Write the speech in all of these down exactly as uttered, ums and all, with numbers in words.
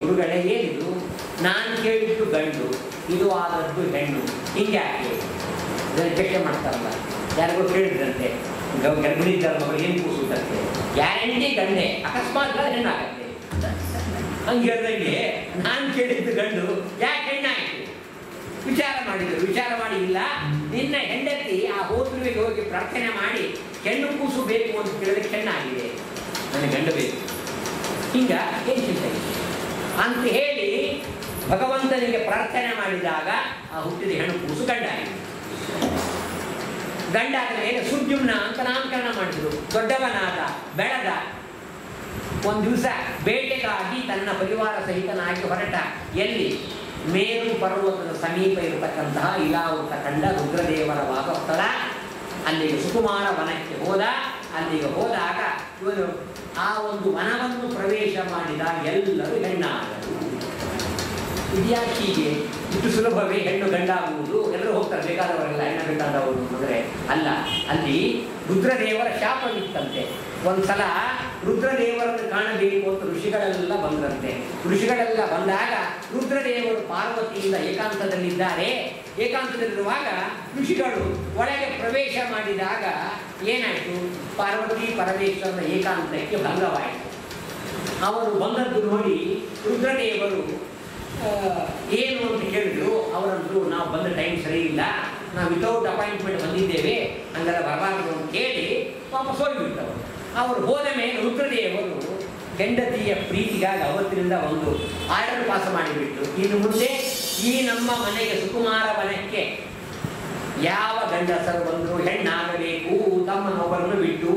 ಗುರುಗಳೇ ಏನಿದು, ನಾನು ಕೇಳಿದ್ದು ಗಂಡು, ಇದು ಆದದ್ದು ಹೆಣ್ಣು, ಹಿಂಗೆ ಯಾಕೆ ಚರ್ಚೆ ಮಾಡ್ತಾರಲ್ಲ. ಯಾರಿಗೂ ಕೇಳಿದ್ರಂತೆ ಗರ್ಭಿಣಿ ಇದ್ದ ಮಗಳು ಏನು ಕೂಸುತ್ತಂತೆ, ಗ್ಯಾರಂಟಿ ಗಂಡೆ, ಅಕಸ್ಮಾತ್ ಹೆಣ್ಣಾಗತ್ತೆ. ಹಂಗೆ ಹೇಳ್ದಂಗೆ ನಾನು ಕೇಳಿದ್ದು ಗಂಡು ಯಾಕೆ ಹೆಣ್ಣಾಯಿತು ವಿಚಾರ ಮಾಡಿದ್ರು. ವಿಚಾರ ಮಾಡಿ ಇಲ್ಲ, ನಿನ್ನ ಹೆಂಡತಿ ಆ ಹೋತೃವಿಗೆ ಹೋಗಿ ಪ್ರಾರ್ಥನೆ ಮಾಡಿ ಹೆಣ್ಣು ಕೂಸು ಬೇಕು ಅಂತ ಕೇಳಿದ್ರೆ ಹೆಣ್ಣಾಗಿದೆ, ನನಗೆ ಗಂಡು ಬೇಕು, ಹಿಂಗ ಏನು ಚಿಂತೆ ಅಂತ ಹೇಳಿ ಭಗವಂತನಿಗೆ ಪ್ರಾರ್ಥನೆ ಮಾಡಿದಾಗ ಆ ಹುಟ್ಟಿದ ಹೆಣ್ಣು ಕೂಸು ಗಂಡಾಗಿದೆ. ಗಂಡಾದ ಮೇಲೆ ಸುದ್ಯುಮ್ನ ಅಂತ ನಾಮಕರಣ ಮಾಡಿದ್ರು. ದೊಡ್ಡವನಾದ, ಬೆಳೆದ. ಒಂದು ದಿವಸ ಬೇಟೆಗಾಗಿ ತನ್ನ ಪರಿವಾರ ಸಹಿತನಾಗಿ ಹೊರಟ. ಎಲ್ಲಿ? ಮೇರು ಪರ್ವತದ ಸಮೀಪ ಇರತಕ್ಕಂತಹ ಇಲಾವೃತ ಕಂಡ ರುದ್ರದೇವರ ವಾಸಸ್ಥಳ. ಅಲ್ಲಿಗೆ ಸುಕುಮಾರ ವನಕ್ಕೆ ಹೋದ. ಅಲ್ಲಿಗೆ ಹೋದಾಗ ಇವನು ಆ ಒಂದು ವನವನ್ನು ಪ್ರವೇಶ ಮಾಡಿದ. ಎಲ್ಲರೂ ಹೆಣ್ಣಾದರು. ಇದ್ಯಾಕೆ ಹೀಗೆ? ಇಷ್ಟು ಸುಲಭವೇ ಹೆಣ್ಣು ಗಂಡಾಗುವುದು? ಎಲ್ಲರೂ ಹೋಗ್ತಾರೆ, ಬೇಕಾದವರೆಲ್ಲ ಹೆಣ್ಣು ಗಂಡಾದವರು ಅಂದರೆ ಅಲ್ಲ. ಅಲ್ಲಿ ರುದ್ರದೇವರ ಶಾಪವಿತ್ತಂತೆ. ಒಂದ್ಸಲ ರುದ್ರದೇವರನ್ನು ಕಾಣಬೇಕು ಅಂತ ಋಷಿಗಳೆಲ್ಲ ಬಂದ್ರಂತೆ. ಋಷಿಗಳೆಲ್ಲ ಬಂದಾಗ ರುದ್ರದೇವರು ಪಾರ್ವತಿಯಿಂದ ಏಕಾಂತದಲ್ಲಿದ್ದಾರೆ. ಏಕಾಂತದಲ್ಲಿರುವಾಗ ಋಷಿಗಳು ಒಳಗೆ ಪ್ರವೇಶ ಮಾಡಿದಾಗ ಏನಾಯಿತು? ಪಾರ್ವತಿ ಪರಮೇಶ್ವರನ ಏಕಾಂತಕ್ಕೆ ಭಂಗವಾಯಿತು. ಅವರು ಬಂದದ್ದು ನೋಡಿ ರುದ್ರದೇವರು ಏನು ಅಂತ ಕೇಳಿದ್ರು. ಅವರಂದ್ರು, ನಾವು ಬಂದ ಟೈಮ್ ಸರಿ ಇಲ್ಲ, ನಾವು ವಿತೌಟ್ ಅಪಾಯಿಂಟ್ಮೆಂಟ್ ಬಂದಿದ್ದೇವೆ, ಹಂಗೆಲ್ಲ ಬರಬಾರದು ಅಂತ ಕೇಳಿ ವಾಪಸ್ ಹೋಗಿಬಿಟ್ಟವರು. ಅವರು ಹೋದ ಮೇಲೆ ರುದ್ರದೇವರು ಹೆಂಡತಿಯ ಪ್ರೀತಿಗಾಗಿ ಅವತ್ತಿನಿಂದ ಒಂದು ಆರ್ಡರ್ ಪಾಸ್ ಮಾಡಿಬಿಟ್ಟು, ಇನ್ನು ಮುಂದೆ ಈ ನಮ್ಮ ಮನೆಗೆ ಸುಕುಮಾರ ವನಕ್ಕೆ ಯಾವ ಗಂಡಸರು ಬಂದರೂ ಹೆಣ್ಣಾಗಬೇಕು, ತಮ್ಮನೊಬ್ಬರನ್ನು ಬಿಟ್ಟು.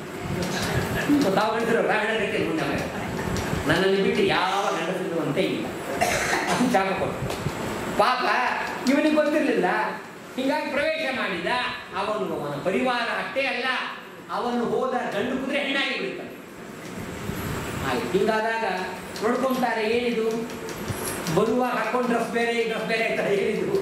ತಾವು ಗಂಡಸರು ರಾವಣಕ್ಕೆ ಮುಂದೆ ನನ್ನನ್ನು ಬಿಟ್ಟು ಯಾವ ಗಂಡಸಿರುವಂತೆ ಇಲ್ಲ ಅಂತ ಶಾಪ ಕೊಟ್ಟು. ಪಾಪ ಇವನಿಗೆ ಗೊತ್ತಿರಲಿಲ್ಲ, ಹೀಗಾಗಿ ಪ್ರವೇಶ ಮಾಡಿದ. ಅವನು ಅವನ ಪರಿವಾರ ಅಷ್ಟೇ ಅಲ್ಲ, ಅವನು ಹೋದ ಗಂಡು ಕುದುರೆ ಹೆಣ್ಣಾಗಿ ಬಿಡ್ತಾನೆ. ಆಯ್ತು, ಹೀಗಾದಾಗ ನೋಡ್ಕೊಂತಾರೆ, ಏನಿದು ಬರುವಾಗ ಹಾಕೊಂಡು ಡ್ರೆಸ್ ಬೇರೆ ಡ್ರೆಸ್ ಬೇರೆ ಆಗ್ತಾರೆ, ಏನಿದು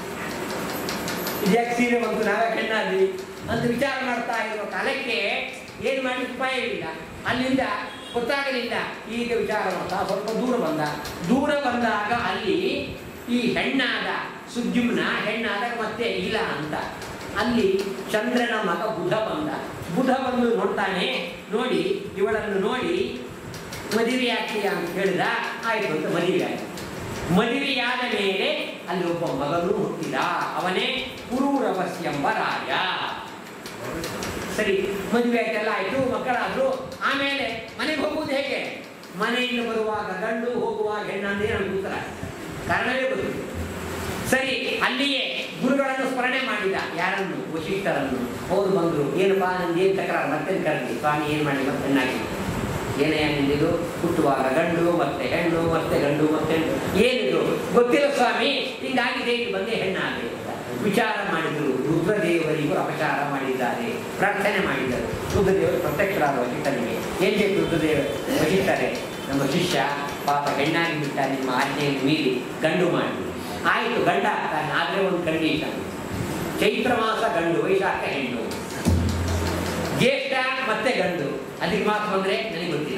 ಇದ್ಯಾಕೆ ಸೀರೆ ಬಂತು, ನಾವೇ ಹೆಣ್ಣಾದ್ವಿ ಅಂತ ವಿಚಾರ ಮಾಡ್ತಾ ಇರೋ ಕಾಲಕ್ಕೆ ಏನು ಮಾಡಿ ಉಪಾಯವಿಲ್ಲ. ಅಲ್ಲಿಂದ ಗೊತ್ತಾಗಲಿಲ್ಲ. ಈಗ ವಿಚಾರ ಮಾಡ್ತಾ ಸ್ವಲ್ಪ ದೂರ ಬಂದ. ದೂರ ಬಂದಾಗ ಅಲ್ಲಿ ಈ ಹೆಣ್ಣಾದ ಸುದ್ಯುಮ್ನ, ಹೆಣ್ಣಾದಾಗ ಮತ್ತೆ ಇಲ್ಲ ಅಂತ ಅಲ್ಲಿ ಚಂದ್ರನ ಮಗ ಬುಧ ಬಂದ. ಬುಧ ಬಂದು ನೋಡ್ತಾನೆ. ನೋಡಿ ಇವಳನ್ನು ನೋಡಿ ಮದುವೆ ಆಗ್ತೀಯ ಅಂತ ಹೇಳಿದ. ಆಯ್ತು ಅಂತ ಮದುವೆ ಆಯ್ತು. ಮದುವೆಯಾದ ಮೇಲೆ ಅಲ್ಲಿ ಒಬ್ಬ ಮಗನು ಹುಟ್ಟಿದ. ಅವನೇ ಪುರೂರವಸ್ ಎಂಬ ರಾಜ. ಸರಿ, ಮದುವೆ ಆಯ್ತೆಲ್ಲ ಆಯ್ತು, ಮಕ್ಕಳಾದ್ರು. ಆಮೇಲೆ ಮನೆಗೆ ಹೋಗುವುದು ಹೇಗೆ? ಮನೆಯಿಂದ ಬರುವಾಗ ಗಂಡು, ಹೋಗುವಾಗ ಹೆಣ್ಣು ಅಂದ್ರೆ ನಮ್ಗೆ ಉತ್ತರ ಕಾರಣವೇ ಗೊತ್ತಿಲ್ಲ. ಸರಿ, ಅಲ್ಲಿಯೇ ಗುರುಗಳನ್ನು ಸ್ಮರಣೆ ಮಾಡಿದ. ಯಾರನ್ನು? ವಶಿಷ್ಠರನ್ನು. ಅವರು ಬಂದರು. ಏನಪ್ಪಾ ನಂದು ಏನು ತಕರಾರು? ಮತ್ತೆ ಕರೆದಿ, ಸ್ವಾಮಿ ಏನು ಮಾಡಿ ಮತ್ತೆ ಹೆಣ್ಣಾಗಿ ಏನೇ ನಿಂದಿದು? ಹುಟ್ಟುವಾಗ ಗಂಡು, ಮತ್ತೆ ಹೆಣ್ಣು, ಮತ್ತೆ ಗಂಡು, ಮತ್ತೆ ಹೆಣ್ಣು, ಏನಿದು ಗೊತ್ತಿಲ್ಲ ಸ್ವಾಮಿ, ಹಿಂಗಾಗಿದೆ, ಇಲ್ಲಿ ಬಂದೇ ಹೆಣ್ಣಾಗಿದೆ ಅಂತ ವಿಚಾರ ಮಾಡಿದರು. ರುದ್ರದೇವರಿಗೂ ಅಪಚಾರ ಮಾಡಿದ್ದಾರೆ. ಪ್ರಾರ್ಥನೆ ಮಾಡಿದರು. ರುದ್ರದೇವರು ಪ್ರತ್ಯಕ್ಷರಾದ ವಶಿಷ್ಠನಿಗೆ. ಏನ್ ಬೇಕು ರುದ್ರದೇವ? ವಶಿಷ್ಠರೇ, ನಮ್ಮ ಶಿಷ್ಯ ಪಾಪ ಹೆಣ್ಣಾಗಿ ಬಿಟ್ಟ, ನಿಮ್ಮ ಆಜ್ಞೆಯನ್ನು ಮೀರಿ ಗಂಡು ಮಾಡಿ. ಆಯಿತು, ಗಂಡ ಆಗ್ತಾನೆ. ಆದರೆ ಒಂದು ಕಂಡೀಷನ್, ಚೈತ್ರ ಮಾಸ ಗಂಡು, ವೈಶಾಖ ಹೆಣ್ಣು, ಜ್ಯೇಷ್ಠ ಮತ್ತೆ ಗಂಡು, ಅದಕ್ಕೆ ಮಾತ್ರ ಬಂದರೆ ನನಗೆ ಗೊತ್ತಿಲ್ಲ.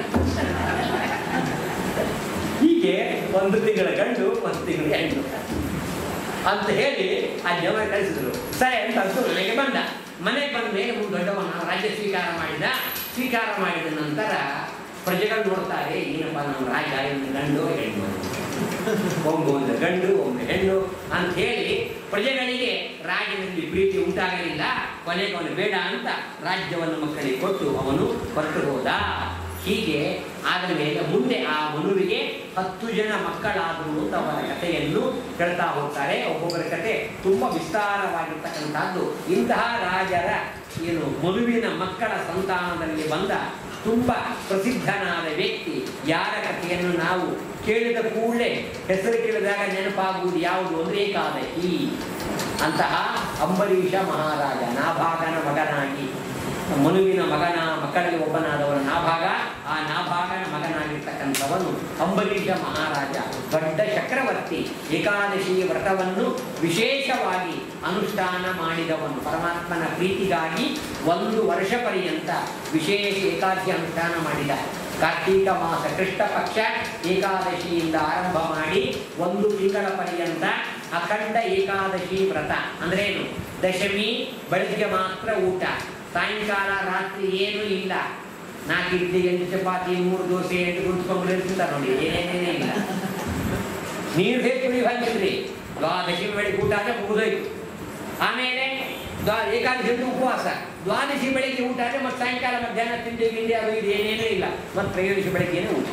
ಹೀಗೆ ಒಂದು ತಿಂಗಳ ಗಂಡು, ಒಂದು ತಿಂಗಳ ಹೆಣ್ಣು ಅಂತ ಹೇಳಿ ಆ ಜನ ಕಳಿಸಿದ್ರು. ಸರಿ ಅಂತ ಅಂತು ಮನೆಗೆ ಬಂದ. ಮನೆಗೆ ಬಂದ ಮೇಲೆ ಒಂದು ದೊಡ್ಡವನ ರಾಜ್ಯ ಸ್ವೀಕಾರ ಮಾಡಿದ. ಸ್ವೀಕಾರ ಮಾಡಿದ ನಂತರ ಪ್ರಜೆಗಳು ನೋಡ್ತಾರೆ, ಏನಪ್ಪ ನಮ್ಮ ರಾಜ ಒಂದು ಗಂಡು ಹೆಣ್ಣು, ಒಮ್ಮೆ ಒಂದು ಗಂಡು ಒಮ್ಮೆ ಹೆಣ್ಣು ಅಂತ ಹೇಳಿ ಪ್ರಜೆಗಳಿಗೆ ರಾಜ್ಯದಲ್ಲಿ ಪ್ರೀತಿ ಉಂಟಾಗಲಿಲ್ಲ. ಕೊನೆಗೆ ಅವನು ಬೇಡ ಅಂತ ರಾಜ್ಯವನ್ನು ಮಕ್ಕಳಿಗೆ ಕೊಟ್ಟು ಅವನು ಹೊರಟು ಹೋದ. ಹೀಗೆ ಆದ ಮೇಲೆ ಮುಂದೆ ಆ ಮನುವಿಗೆ ಹತ್ತು ಜನ ಮಕ್ಕಳಾದರು ಅಂತ ಅವರ ಕಥೆಯನ್ನು ಹೇಳ್ತಾ ಹೋಗ್ತಾರೆ. ಒಬ್ಬೊಬ್ಬರ ಕಥೆ ತುಂಬ ವಿಸ್ತಾರವಾಗಿರ್ತಕ್ಕಂಥದ್ದು. ಇಂತಹ ರಾಜರ ಏನು ಮನುವಿನ ಮಕ್ಕಳ ಸಂತಾನದಲ್ಲಿ ಬಂದ ತುಂಬ ಪ್ರಸಿದ್ಧನಾದ ವ್ಯಕ್ತಿ ಯಾರ ಕಥೆಯನ್ನು ನಾವು ಕೇಳಿದ ಕೂಡಲೇ ಹೆಸರು ಕೇಳಿದಾಗ ನೆನಪಾಗುವುದು ಯಾವುದು ಅಂದರೆ ಏಕಾದಶಿ. ಅಂತಹ ಅಂಬರೀಷ ಮಹಾರಾಜ, ನಾಭಾಗನ ಮಗನಾಗಿ, ಮನುವಿನ ಮಗನ ಮಕ್ಕಳಲ್ಲಿ ಒಬ್ಬನಾದವನ ನಾಭಾಗ, ಆ ನಾಭಾಗನ ಮಗನಾಗಿರ್ತಕ್ಕಂಥವನು ಅಂಬರೀಷ ಮಹಾರಾಜ, ದೊಡ್ಡ ಚಕ್ರವರ್ತಿ. ಏಕಾದಶಿ ವ್ರತವನ್ನು ವಿಶೇಷವಾಗಿ ಅನುಷ್ಠಾನ ಮಾಡಿದವನು. ಪರಮಾತ್ಮನ ಪ್ರೀತಿಗಾಗಿ ಒಂದು ವರ್ಷ ಪರ್ಯಂತ ವಿಶೇಷ ಏಕಾದಶಿ ಅನುಷ್ಠಾನ ಮಾಡಿದ. ಕಾರ್ತೀಕ ಮಾಸ ಕೃಷ್ಣ ಪಕ್ಷ ಏಕಾದಶಿಯಿಂದ ಆರಂಭ ಮಾಡಿ ಒಂದು ತಿಂಗಳ ಪರ್ಯಂತ ಅಖಂಡ ಏಕಾದಶಿ ವ್ರತ ಅಂದ್ರೆ ಏನು? ದಶಮಿ ಬೆಳಗ್ಗೆ ಮಾತ್ರ ಊಟ, ಸಾಯಂಕಾಲ ರಾತ್ರಿ ಏನೂ ಇಲ್ಲ. ನಾಲ್ಕು ಇಡ್ಲಿ, ಎಂಟು ಚಪಾತಿ, ಮೂರು ದೋಸೆ, ಎಂಟು ಗುಂಡ್ಸ್ಕೊಂಡ್ರೆ ತಿಂತಾರೆ ನೋಡಿ, ಏನೇನೇನೇ ಇಲ್ಲ. ನೀರು ಹೇಗೆ ಕುಡಿ ಬಂದಿದ್ರಿ, ದ್ವಾದಶಿ ಬೆಳಿಗ್ಗೆ ಊಟ ಆದರೆ ಮುಗಿದೋಯ್ತು. ಆಮೇಲೆ ದ್ವಾ ಏಕಾದಶಿ ಉಪವಾಸ, ದ್ವಾದಶಿ ಬೆಳಿಗ್ಗೆ ಊಟ ಆದರೆ ಮತ್ತೆ ಸಾಯಂಕಾಲ ಮಧ್ಯಾಹ್ನ ತಿಂಡಿ ಗಿಂಡಿ ಅದು ಇದು ಏನೇನೂ ಇಲ್ಲ, ಮತ್ತು ತ್ರಯೋದಶಿ ಬೆಳಿಗ್ಗೆನೇ ಊಟ.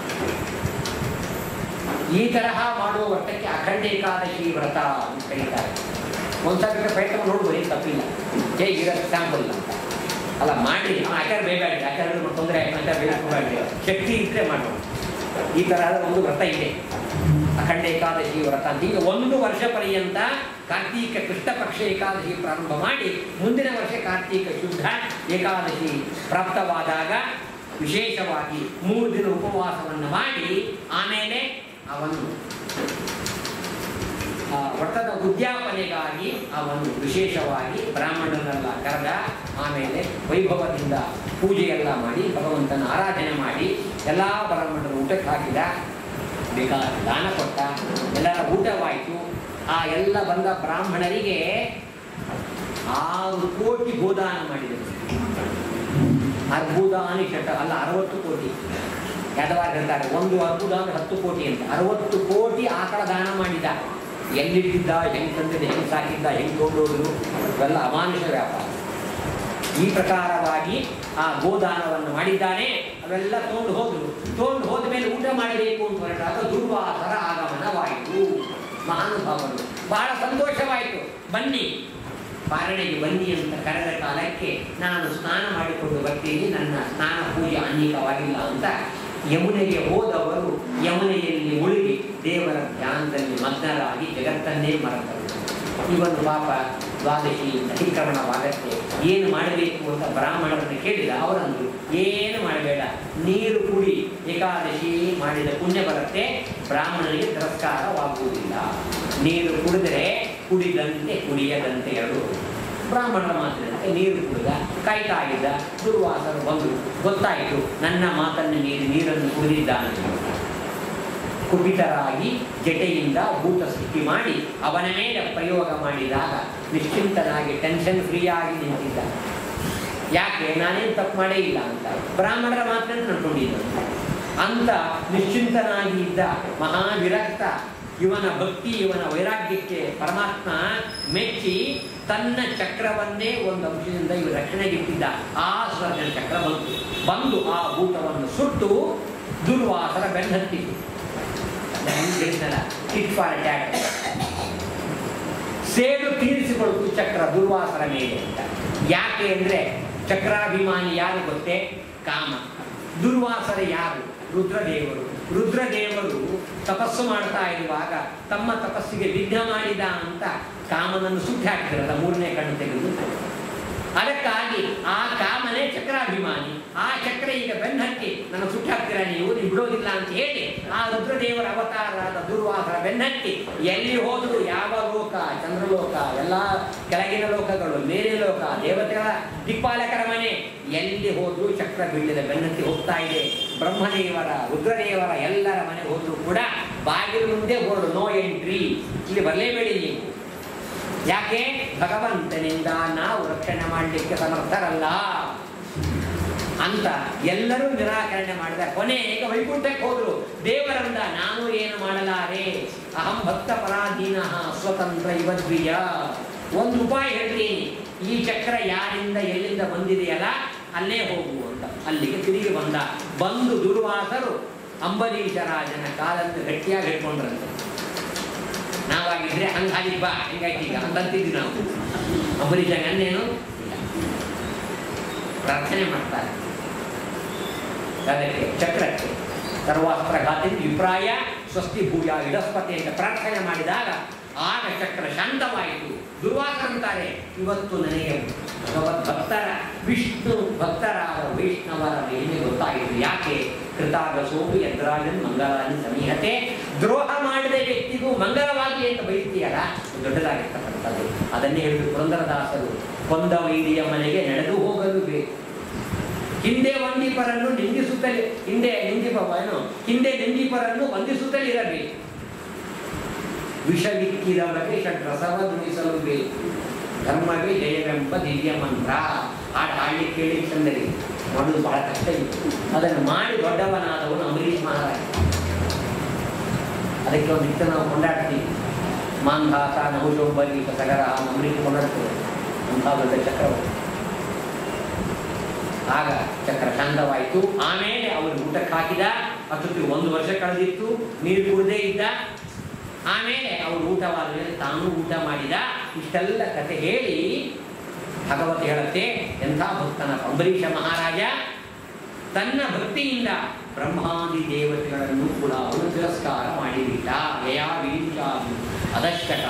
ಈ ತರಹ ಮಾಡುವ ವ್ರತಕ್ಕೆ ಅಖಂಡ ಏಕಾದಶಿ ವ್ರತ ಅಂತ ಕರೀತಾರೆ. ಒಂದ್ಸಲ ಪ್ರಯತ್ನ ನೋಡ್ಬೋದು, ಏನು ತಪ್ಪಿಲ್ಲ. ಹೇಗಿರೋದು ಸ್ಯಾಂಪಲ್ ಅಂತ ಅಲ್ಲ ಮಾಡಿ ಆಚಾರ ಬೇಡ, ಆಚಾರ ತೊಂದರೆ ಆಚಾರ ಬೇಡ, ಶಕ್ತಿ ಇದ್ರೆ ಮಾಡೋಣ. ಈ ತರಹದ ಒಂದು ವ್ರತ ಇದೆ, ಅಖಂಡ ಏಕಾದಶಿ ವ್ರತ ಅಂತ. ಈಗ ಒಂದು ವರ್ಷ ಪರ್ಯಂತ ಕಾರ್ತೀಕ ಕೃಷ್ಣ ಪಕ್ಷ ಏಕಾದಶಿ ಪ್ರಾರಂಭ ಮಾಡಿ ಮುಂದಿನ ವರ್ಷ ಕಾರ್ತೀಕ ಶುದ್ಧ ಏಕಾದಶಿ ಪ್ರಾಪ್ತವಾದಾಗ ವಿಶೇಷವಾಗಿ ಮೂರು ದಿನ ಉಪವಾಸವನ್ನು ಮಾಡಿ ಆಮೇಲೆ ಅವನು ವ್ರತದ ಉದ್ಯಾಪನೆಗಾಗಿ ಅವನು ವಿಶೇಷವಾಗಿ ಬ್ರಾಹ್ಮಣರನ್ನೆಲ್ಲ ಕರೆದ. ಆಮೇಲೆ ವೈಭವದಿಂದ ಪೂಜೆಯೆಲ್ಲ ಮಾಡಿ ಭಗವಂತನ ಆರಾಧನೆ ಮಾಡಿ ಎಲ್ಲ ಬ್ರಾಹ್ಮಣರು ಊಟಕ್ಕೆ ಹಾಕಿದ, ಬೇಕಾದ ದಾನ ಕೊಟ್ಟ, ಎಲ್ಲರ ಊಟವಾಯಿತು. ಆ ಎಲ್ಲ ಬಂದ ಬ್ರಾಹ್ಮಣರಿಗೆ ಆರು ಕೋಟಿ ಗೋದಾನ ಮಾಡಿದರು. ಅರ್ಬುದಾನಿ ಶತ ಅಲ್ಲ, ಅರವತ್ತು ಕೋಟಿ. ಯಾದವಾರ ಹೇಳ್ತಾರೆ ಒಂದು ಅರ್ಬುದ ಅಂದ್ರೆ ಹತ್ತು ಕೋಟಿ ಅಂತ. ಅರವತ್ತು ಕೋಟಿ ಆಕಳ ದಾನ ಮಾಡಿದ. ಎಲ್ಲಿಟ್ಟಿದ್ದ, ಹೆಂಗೆ ತಂದಿದ್ದ, ಹೆಂಗೆ ಸಾಕಿದ್ದ, ಹೆಂಗೆ ತೊಗೊಂಡೋದ್ರು, ಇವೆಲ್ಲ ಅಮಾನುಷ ವ್ಯಾಪಾರ. ಈ ಪ್ರಕಾರವಾಗಿ ಆ ಗೋದಾನವನ್ನು ಮಾಡಿದ್ದಾನೆ. ಅವೆಲ್ಲ ತೊಗೊಂಡು ಹೋದ್ರು. ತೊಗೊಂಡು ಹೋದ ಮೇಲೆ ಊಟ ಮಾಡಬೇಕು ಅಂತ ಹೊರಟಾಗ ದುರ್ವಾಸರ ಆಗಮನವಾಯಿತು. ಮಹಾನುಭಾವರು ಬಹಳ ಸಂತೋಷವಾಯಿತು. ಬನ್ನಿ ಪಾರಣೆಗೆ ಬನ್ನಿ ಅಂತ ಕರೆದ ಕಾಲಕ್ಕೆ ನಾನು ಸ್ನಾನ ಮಾಡಿಕೊಂಡು ಬರ್ತೀನಿ, ನನ್ನ ಸ್ನಾನ ಪೂಜೆ ಅನೇಕವಾಗಿಲ್ಲ ಅಂತ ಯಮುನೆಗೆ ಹೋದವರು ಯಮುನೆಯಲ್ಲಿ ಮುಳುಗಿ ದೇವರ ಧ್ಯಾನದಲ್ಲಿ ಮಗ್ನರಾಗಿ ಜಗತ್ತನ್ನೇ ಮರೆತರು. ಇವನು ಪಾಪ ದ್ವಾದಶಿ ಅತಿಕ್ರಮಣವಾಗತ್ತೆ, ಏನು ಮಾಡಬೇಕು ಅಂತ ಬ್ರಾಹ್ಮಣರನ್ನು ಕೇಳಿದ. ಅವರಂದ್ರು ಏನು ಮಾಡಬೇಡ, ನೀರು ಕುಡಿ, ಏಕಾದಶಿ ಮಾಡಿದ ಪುಣ್ಯ ಬರುತ್ತೆ, ಬ್ರಾಹ್ಮಣನಿಗೆ ತಿರಸ್ಕಾರವಾಗುವುದಿಲ್ಲ. ನೀರು ಕುಡಿದರೆ ಕುಡಿದಂತೆ ಕುಡಿಯದಂತೆ ಎರಡು. ಬ್ರಾಹ್ಮಣರ ಮಾತಿನಂತೆ ನೀರು ಕುಡಿದ, ಕಾಯ್ತಾ ಇದ್ದ. ದುರ್ವಾಸರು ಬಂದರು, ಗೊತ್ತಾಯಿತು ನನ್ನ ಮಾತನ್ನು ನೀರು ನೀರನ್ನು ಕುಡಿದಿದ್ದಾನೆ. ಕುಪಿತರಾಗಿ ಜಟೆಯಿಂದ ಭೂತ ಸೃಷ್ಟಿ ಮಾಡಿ ಅವನ ಮೇಲೆ ಪ್ರಯೋಗ ಮಾಡಿದಾಗ ನಿಶ್ಚಿಂತನಾಗಿ ಟೆನ್ಷನ್ ಫ್ರೀ ಆಗಿ ನಿಂತಿದ್ದ. ಯಾಕೆ? ನಾನೇನು ತಪ್ಪು ಮಾಡೇ ಇಲ್ಲ ಅಂತ ಬ್ರಾಹ್ಮಣರ ಮಾತನ್ನು ನಡ್ಕೊಂಡಿದ್ದ ಅಂತ ನಿಶ್ಚಿಂತನಾಗಿ ಇದ್ದ. ಮಹಾವಿರಕ್ತ ಇವನ ಭಕ್ತಿ, ಇವನ ವೈರಾಗ್ಯಕ್ಕೆ ಪರಮಾತ್ಮ ಮೆಚ್ಚಿ ತನ್ನ ಚಕ್ರವನ್ನೇ ಒಂದು ಅಂಶದಿಂದ ಇವ ರಕ್ಷಣೆಗಿಟ್ಟಿದ್ದ. ಆ ಸ್ವರ್ಗನ ಚಕ್ರ ಬಂತು. ಬಂದು ಆ ಭೂತವನ್ನು ಸುಟ್ಟು ದುರ್ವಾಸರ ಬೆನ್ನತ್ತಿತ್ತು. ಹೇಳಿದ್ನಲ್ಲ, ಟಿಟ್ ಫಾರ್ ಟ್ಯಾಟ್. ಸೇಡು ತೀರಿಸಿಕೊಳ್ಳುವುದು ಚಕ್ರ ದುರ್ವಾಸರ ಮೇಲೆ ಅಂತ. ಯಾಕೆ ಅಂದರೆ ಚಕ್ರಾಭಿಮಾನಿ ಯಾರು ಗೊತ್ತೇ? ಕಾಮ. ದುರ್ವಾಸರ ಯಾರು? ರುದ್ರದೇವರು. ರುದ್ರದೇವರು ತಪಸ್ಸು ಮಾಡ್ತಾ ಇರುವಾಗ ತಮ್ಮ ತಪಸ್ಸಿಗೆ ವಿಘ್ನ ಮಾಡಿದ ಅಂತ ಕಾಮನನ್ನು ಸುಟ್ಟಿ ಹಾಕಿದ್ರಲ್ಲ, ಮೂರನೇ ಕಣ್ಣು ತೆಗೆದು. ಅದಕ್ಕಾಗಿ ಆ ಕಾಮನೇ ಚಕ್ರಾಭಿಮಾನಿ. ಆ ಚಕ್ರ ಈಗ ಬೆನ್ನಟ್ಟಿ ನನ್ನ ಸುಟ್ಟಿ ಹಾಕ್ತೀರಾ ನೀವು, ನೀವು ಬಿಡೋದಿಲ್ಲ ಅಂತ ಹೇಳಿ ಆ ರುದ್ರದೇವರ ಅವತಾರರಾದ ದುರ್ವಾಸರ ಬೆನ್ನಟ್ಟಿ ಎಲ್ಲಿ ಹೋದ್ರು, ಯಾವ ಲೋಕ, ಚಂದ್ರಲೋಕ, ಎಲ್ಲ ಕೆಳಗಿನ ಲೋಕಗಳು, ಮೇಲಿನ ಲೋಕ, ದೇವತೆಗಳ ದಿಕ್ಪಾಲಕರ ಮನೆ, ಎಲ್ಲಿ ಹೋದ್ರು ಚಕ್ರ ಬೀಳಿದ ಬೆನ್ನಟ್ಟಿ ಹೋಗ್ತಾ ಇದೆ. ಬ್ರಹ್ಮದೇವರ, ರುದ್ರದೇವರ ಎಲ್ಲರ ಮನೆ ಹೋದ್ರು ಕೂಡ ಬಾಗಿಲು ಮುಂದೆ ಬೋರ್ಡು, ನೋ ಎಂಟ್ರಿ, ಇಲ್ಲಿ ಬರಲೇಬೇಡಿ ನೀವು. ಯಾಕೆ? ಭಗವಂತನಿಂದ ನಾವು ರಕ್ಷಣೆ ಮಾಡಲಿಕ್ಕೆ ಸಮರ್ಥರಲ್ಲ ಅಂತ ಎಲ್ಲರೂ ನಿರಾಕರಣೆ ಮಾಡಿದ. ಕೊನೆಗೆ ವೈಕುಂಠಕ್ಕೆ ಹೋದ್ರು. ದೇವರಂದ ನಾನು ಏನು ಮಾಡಲಾರೆ, ಅಹಂ ಭಕ್ತ ಪರಾಧೀನ ಸ್ವತಂತ್ರ ಇವದ್ವಿಯ. ಒಂದು ಉಪಾಯ ಹೇಳ್ತೀನಿ, ಈ ಚಕ್ರ ಯಾರಿಂದ ಎಲ್ಲಿಂದ ಬಂದಿದೆಯಲ್ಲ ಅಲ್ಲೇ ಹೋಗು ಅಂತ. ಅಲ್ಲಿಗೆ ತಿರುಗಿ ಬಂದ. ಬಂದು ದುರ್ವಾಸರು ಅಂಬರೀಷ ರಾಜನ ಕಾಲನ್ನು ಗಟ್ಟಿಯಾಗಿ ಹಿಡ್ಕೊಂಡ್ರಂತೆ. ನಾವಾಗಿದ್ರೆ ಹಂಗಾಗಿ ಬಾ ಹೆಂಗಾಯ್ತು ಈಗ ಅಂತಂತಿದ್ವಿ ನಾವು. ಅಂಬರೀಷ ಅನ್ನೇನು ಪ್ರಾರ್ಥನೆ ಮಾಡ್ತಾರೆ ಅದಕ್ಕೆ ಚಕ್ರಕ್ಕೆ. ಸರ್ವಾಸ್ತ್ರ ಘಾತಿನ ವಿಪ್ರಾಯ ಸ್ವಸ್ತಿ ಭೂಯ ಇಡಸ್ಪತಿ ಅಂತ ಪ್ರಾರ್ಥನೆ ಮಾಡಿದಾಗ ಆಗ ಚಕ್ರ ಶಾಂತವಾಯಿತು. ದುರ್ವಾಸರಂತಾರೆ, ಇವತ್ತು ನನಗೆ ಭಗವದ್ ಭಕ್ತರ ವಿಷ್ಣು ಭಕ್ತರಾದ ವೈಷ್ಣವರ ಮೇಲೆ ಗೊತ್ತಾಯಿತು. ಯಾಕೆ? ಕೃತಾಗಸೋಪಿ ಯದ್ರಾಜನ್ ಮಂಗಲಾನಿ ಸಮೀಹತೆ. ದ್ರೋಹ ಮಾಡಿದ ವ್ಯಕ್ತಿಗೂ ಮಂಗಲವಾಗಿ ಅಂತ ಬಯಸ್ತೀಯಲ್ಲ, ದೊಡ್ಡದಾಗಿರ್ತಕ್ಕಂಥದ್ದು. ಅದನ್ನೇ ಹೇಳಿದ್ರು ಪುರಂದರದಾಸರು, ಕೊಂದ ವೈರಿಯ ಮನೆಗೆ ನಡೆದು ಹೋಗಲು ಬೇಕು. ಹಿಂದೆ ವಂದಿಪರನ್ನು ನಿಂದಿಸುತ್ತಲೇ ಹಿಂದೆ ನಿಂದಿಪ ಏನು ಹಿಂದೆ ನಿಂದಿಪರನ್ನು ವಂದಿಸುತ್ತಲಿರಬೇಕು. ವಿಷವಿಕ್ಕಿದವರಿಗೆ ಷಡ್ರಸವ ನುಡಿಸಲು ಬೇಕು. ಧರ್ಮವೇ ಜಯವೆಂಬ ದಿವ್ಯ ಮಂತ್ರ. ಹಾಡು ಹಾಡಿ ಕೇಳಿ ಚಂದರಿ ಮಾಡೋದು ಬಹಳ ಕಷ್ಟ ಇತ್ತು. ಅದನ್ನು ಮಾಡಿ ದೊಡ್ಡವನಾದವನು ಅಂಬರೀಷ್ ಮಹಾರಾಜ. ಅದಕ್ಕೆ ಒಂದು ನಿತ್ಯ ನಾವು ಕೊಂಡಾಡ್ತೀವಿ. ಮಾಂಧಾತ ನಹುಶೋಬರಿ ಸಗರ ಅಂಬರೀಷ್ ಕೊಂಡಾಡ್ತೇವೆ ಅಂತ ದೊಡ್ಡ ಚಕ್ರವರ್ತಿ. ಆಗ ಚಕ್ರ ಶಾಂತವಾಯಿತು. ಆಮೇಲೆ ಅವರು ಊಟಕ್ಕೆ ಹಾಕಿದ. ಅಷ್ಟೊತ್ತಿಗೆ ಒಂದು ವರ್ಷ ಕಳೆದಿತ್ತು, ನೀರು ಕುಡದೇ ಇದ್ದ. ಆಮೇಲೆ ಅವರು ಊಟವಾದ ಮೇಲೆ ತಾನು ಊಟ ಮಾಡಿದ. ಇಷ್ಟೆಲ್ಲ ಕತೆ ಹೇಳಿ ಭಗವತ್ ಹೇಳುತ್ತೆ ಎಂಥ ಭಕ್ತನ ಅಂಬರೀಷ ಮಹಾರಾಜ ತನ್ನ ಭಕ್ತಿಯಿಂದ ಬ್ರಹ್ಮಾದಿ ದೇವತೆಗಳನ್ನು ಕೂಡ ಅವನು ತಿರಸ್ಕಾರ ಮಾಡಿಬಿಟ್ಟ. ಯಯಾ ವೀರ್ಷ ಅದಶ್ಕಟ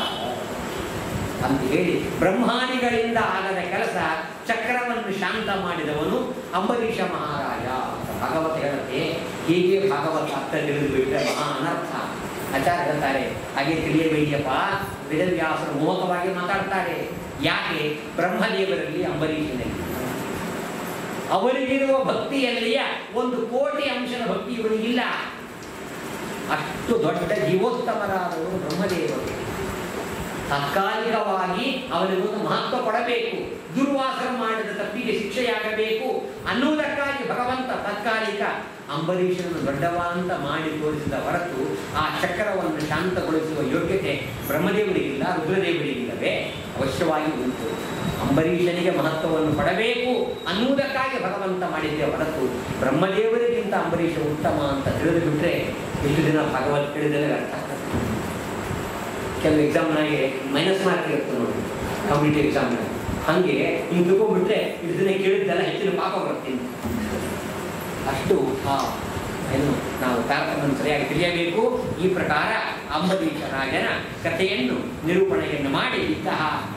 ಅಂತ ಹೇಳಿ ಬ್ರಹ್ಮಾದಿಗಳಿಂದ ಆಗದ ಕೆಲಸ ಚಕ್ರವನ್ನು ಶಾಂತ ಮಾಡಿದವನು ಅಂಬರೀಷ ಮಹಾರಾಜ ಅಂತ ಭಾಗವತ ಹೇಳುತ್ತೆ. ಹೀಗೆ ಭಾಗವತ ಅರ್ಥ ತಿಳಿದು ಬಿಟ್ಟರೆ ಮಹಾ ಅನರ್ಥ. ಆಚಾರ್ಯ ಹೇಳ್ತಾರೆ ಹಾಗೆ ತಿಳಿಯಬೇಡಿಯಪ್ಪ. ವೇದವ್ಯಾಸರು ಮೋಹಕವಾಗಿ ಮಾತಾಡ್ತಾರೆ. ಯಾಕೆ? ಬ್ರಹ್ಮದೇವರಲ್ಲಿ ಅಂಬರೀಷನಲ್ಲಿ ಅವರಿಗಿರುವ ಭಕ್ತಿಯಲ್ಲಿಯ ಒಂದು ಕೋಟಿ ಅಂಶದ ಭಕ್ತಿ ಇವನಿಗಿಲ್ಲ. ಅಷ್ಟು ದೊಡ್ಡ ಜೀವೋತ್ತಮರಾದವರು ಬ್ರಹ್ಮದೇವರು. ತಾತ್ಕಾಲಿಕವಾಗಿ ಅವನಿಗೊಂದು ಮಹತ್ವ ಕೊಡಬೇಕು, ದುರ್ವಾಸನ ಮಾಡಿದ ತಪ್ಪಿಗೆ ಶಿಕ್ಷೆಯಾಗಬೇಕು ಅನ್ನುವುದಕ್ಕಾಗಿ ಭಗವಂತ ತಾತ್ಕಾಲಿಕ ಅಂಬರೀಷನನ್ನು ದೊಡ್ಡವ ಅಂತ ಮಾಡಿ ತೋರಿಸಿದ ಹೊರತು ಆ ಚಕ್ರವನ್ನು ಶಾಂತಗೊಳಿಸುವ ಯೋಗ್ಯತೆ ಬ್ರಹ್ಮದೇವರಿಗಿಲ್ಲ, ರುದ್ರದೇವರಿಗಿಲ್ಲವೇ? ಅವಶ್ಯವಾಗಿ ಉಂಟು. ಅಂಬರೀಷನಿಗೆ ಮಹತ್ವವನ್ನು ಕೊಡಬೇಕು ಅನ್ನುವುದಕ್ಕಾಗಿ ಭಗವಂತ ಮಾಡಿದ್ದೇ ಹೊರತು ಬ್ರಹ್ಮದೇವರಿಗಿಂತ ಅಂಬರೀಷ ಉತ್ತಮ ಅಂತ ತಿಳಿದು ಬಿಟ್ಟರೆ ಎಷ್ಟು ದಿನ ಭಾಗವತ್ ತಿಳಿದರೆ ಅರ್ಥ ಆಗ್ತದೆ. ಕೆಲವು ಎಕ್ಸಾಮ್ನಾಗೆ ಮೈನಸ್ ಮಾರ್ಕ್ ಇರುತ್ತೆ ನೋಡಿ, ಕಾಂಪಿಟೇಟಿವ್ ಎಕ್ಸಾಮ್ನಾಗ. ಹಾಗೆ ಹಿಂಗೆ ತಿಳ್ಕೊಂಡ್ಬಿಟ್ರೆ ಇಷ್ಟು ದಿನ ಕೇಳಿದ್ದೆಲ್ಲ ಹೆಚ್ಚಿನ ಪಾಪ ಬರ್ತೀನಿ. ಅಷ್ಟು ಆ ಏನು ನಾವು ತಾರತಮ್ಯವನ್ನು ಸರಿಯಾಗಿ ತಿಳಿಯಬೇಕು. ಈ ಪ್ರಕಾರ ಅಂಬರೀಷ ರಾಜನ ಕಥೆಯನ್ನು ನಿರೂಪಣೆಯನ್ನು ಮಾಡಿ ಇಂತಹ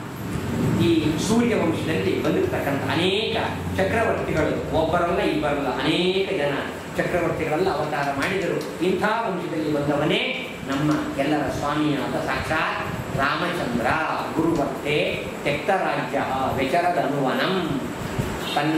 ಈ ಸೂರ್ಯ ವಂಶದಲ್ಲಿ ಬಂದಿರತಕ್ಕಂಥ ಅನೇಕ ಚಕ್ರವರ್ತಿಗಳು, ಒಬ್ಬರಲ್ಲ ಇಬ್ಬರಲ್ಲ ಅನೇಕ ಜನ ಚಕ್ರವರ್ತಿಗಳೆಲ್ಲ ಅವತಾರ ಮಾಡಿದರು. ಇಂಥ ವಂಶದಲ್ಲಿ ಬಂದವನೇ ನಮ್ಮ ಎಲ್ಲರ ಸ್ವಾಮಿಯಾದ ಸಾಕ್ಷಾತ್ ರಾಮಚಂದ್ರ. ಗುರುವರ್ತೆ ತೆಕ್ತರಾಜ್ಯ ವ್ಯಚರದನುವನಂ. ತನ್ನ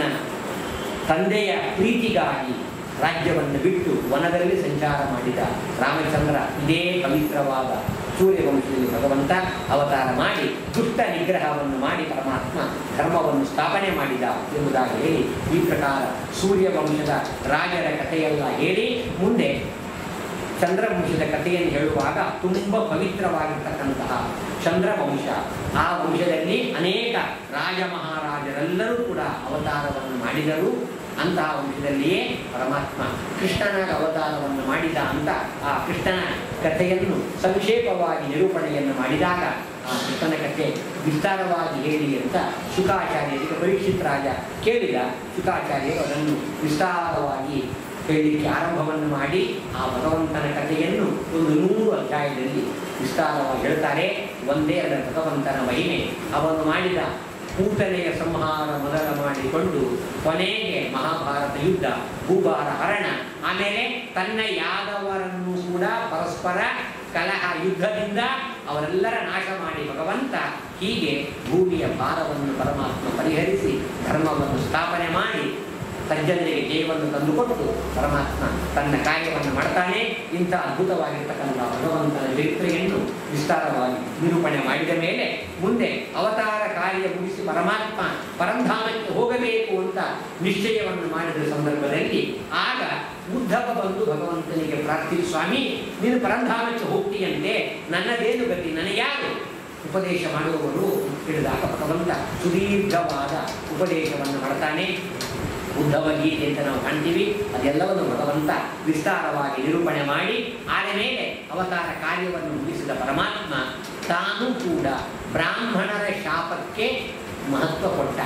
ತಂದೆಯ ಪ್ರೀತಿಗಾಗಿ ರಾಜ್ಯವನ್ನು ಬಿಟ್ಟು ವನದಲ್ಲಿ ಸಂಚಾರ ಮಾಡಿದ ರಾಮಚಂದ್ರ ಇದೇ ಪವಿತ್ರವಾದ ಸೂರ್ಯವಂಶದಲ್ಲಿ ಭಗವಂತ ಅವತಾರ ಮಾಡಿ ದುಷ್ಟ ನಿಗ್ರಹವನ್ನು ಮಾಡಿ ಪರಮಾತ್ಮ ಧರ್ಮವನ್ನು ಸ್ಥಾಪನೆ ಮಾಡಿದ ಎಂಬುದಾಗಿ ಹೇಳಿ ಈ ಪ್ರಕಾರ ಸೂರ್ಯವಂಶದ ರಾಜರ ಕಥೆಯೆಲ್ಲ ಹೇಳಿ ಮುಂದೆ ಚಂದ್ರವಂಶದ ಕಥೆಯನ್ನು ಹೇಳುವಾಗ ತುಂಬ ಪವಿತ್ರವಾಗಿರ್ತಕ್ಕಂತಹ ಚಂದ್ರವಂಶ. ಆ ವಂಶದಲ್ಲಿ ಅನೇಕ ರಾಜ ಮಹಾರಾಜರೆಲ್ಲರೂ ಕೂಡ ಅವತಾರವನ್ನು ಮಾಡಿದರು. ಅಂತಹ ವಂಶದಲ್ಲಿಯೇ ಪರಮಾತ್ಮ ಕೃಷ್ಣನಾಗ ಅವತಾರವನ್ನು ಮಾಡಿದ ಅಂತ ಆ ಕೃಷ್ಣನ ಕಥೆಯನ್ನು ಸಂಕ್ಷೇಪವಾಗಿ ನಿರೂಪಣೆಯನ್ನು ಮಾಡಿದಾಗ ಆ ಕೃಷ್ಣನ ಕಥೆ ವಿಸ್ತಾರವಾಗಿ ಹೇಳಿ ಅಂತ ಶುಕಾಚಾರ್ಯರಿಗೆ ಪರೀಕ್ಷಿತ್ ರಾಜ ಕೇಳಿದ. ಶುಕಾಚಾರ್ಯರು ಅದನ್ನು ವಿಸ್ತಾರವಾಗಿ ಹೇಳಲಿಕ್ಕೆ ಆರಂಭವನ್ನು ಮಾಡಿ ಆ ಭಗವಂತನ ಕಥೆಯನ್ನು ಒಂದು ನೂರು ಅಧ್ಯಾಯದಲ್ಲಿ ವಿಸ್ತಾರವಾಗಿ ಹೇಳ್ತಾರೆ. ಒಂದೇ ಅದರ ಭಗವಂತನ ಮಹಿಮೆ, ಅವನು ಮಾಡಿದ ಪೂತನೆಯ ಸಂಹಾರ ಮೊದಲ ಮಾಡಿಕೊಂಡು ಕೊನೆಗೆ ಮಹಾಭಾರತ ಯುದ್ಧ, ಭೂಭಾರ ಹರಣ, ಆಮೇಲೆ ತನ್ನ ಯಾದವರನ್ನು ಕೂಡ ಪರಸ್ಪರ ಕಲಹ ಯುದ್ಧದಿಂದ ಅವರೆಲ್ಲರ ನಾಶ ಮಾಡಿ ಭಗವಂತ ಹೀಗೆ ಭೂಮಿಯ ಭಾರವನ್ನು ಪರಮಾತ್ಮ ಪರಿಹರಿಸಿ ಧರ್ಮವನ್ನು ಸ್ಥಾಪನೆ ಮಾಡಿ ಸಜ್ಜನರಿಗೆ ಜಯವನ್ನು ತಂದುಕೊಟ್ಟು ಪರಮಾತ್ಮ ತನ್ನ ಕಾರ್ಯವನ್ನು ಮಾಡ್ತಾನೆ. ಇಂಥ ಅದ್ಭುತವಾಗಿರ್ತಕ್ಕಂಥ ಭಗವಂತನ ಚರಿತ್ರೆಯನ್ನು ವಿಸ್ತಾರವಾಗಿ ನಿರೂಪಣೆ ಮಾಡಿದ ಮೇಲೆ ಮುಂದೆ ಅವತಾರ ಕಾರ್ಯ ಮುಗಿಸಿ ಪರಮಾತ್ಮ ಪರಂಧಾಮಕ್ಕೆ ಹೋಗಬೇಕು ಅಂತ ನಿಶ್ಚಯವನ್ನು ಮಾಡಿದ ಸಂದರ್ಭದಲ್ಲಿ ಆಗ ಉದ್ಧವ ಬಂದು ಭಗವಂತನಿಗೆ ಪ್ರಾರ್ಥಿ, ಸ್ವಾಮಿ ನೀನು ಪರಂಧಾಮಕ್ಕೆ ಹೋಗ್ತೀಯಂತೆ, ನನ್ನದೇನು ಗತಿ, ನನಗ್ಯಾರು ಉಪದೇಶ ಮಾಡುವವರು ಹೇಳಿದಾಗ ಭಗವಂತ ಸುದೀರ್ಘವಾದ ಉಪದೇಶವನ್ನು ಮಾಡ್ತಾನೆ. ಉದ್ಧವ ಗೀತೆ ಅಂತ ನಾವು ಕಾಣ್ತೀವಿ. ಅದೆಲ್ಲವನ್ನು ಭಗವಂತ ವಿಸ್ತಾರವಾಗಿ ನಿರೂಪಣೆ ಮಾಡಿ ಆದ ಮೇಲೆ ಅವತಾರ ಕಾರ್ಯವನ್ನು ಮುಗಿಸಿದ ಪರಮಾತ್ಮ ತಾನು ಕೂಡ ಬ್ರಾಹ್ಮಣರ ಶಾಪಕ್ಕೆ ಮಹತ್ವ ಕೊಟ್ಟ.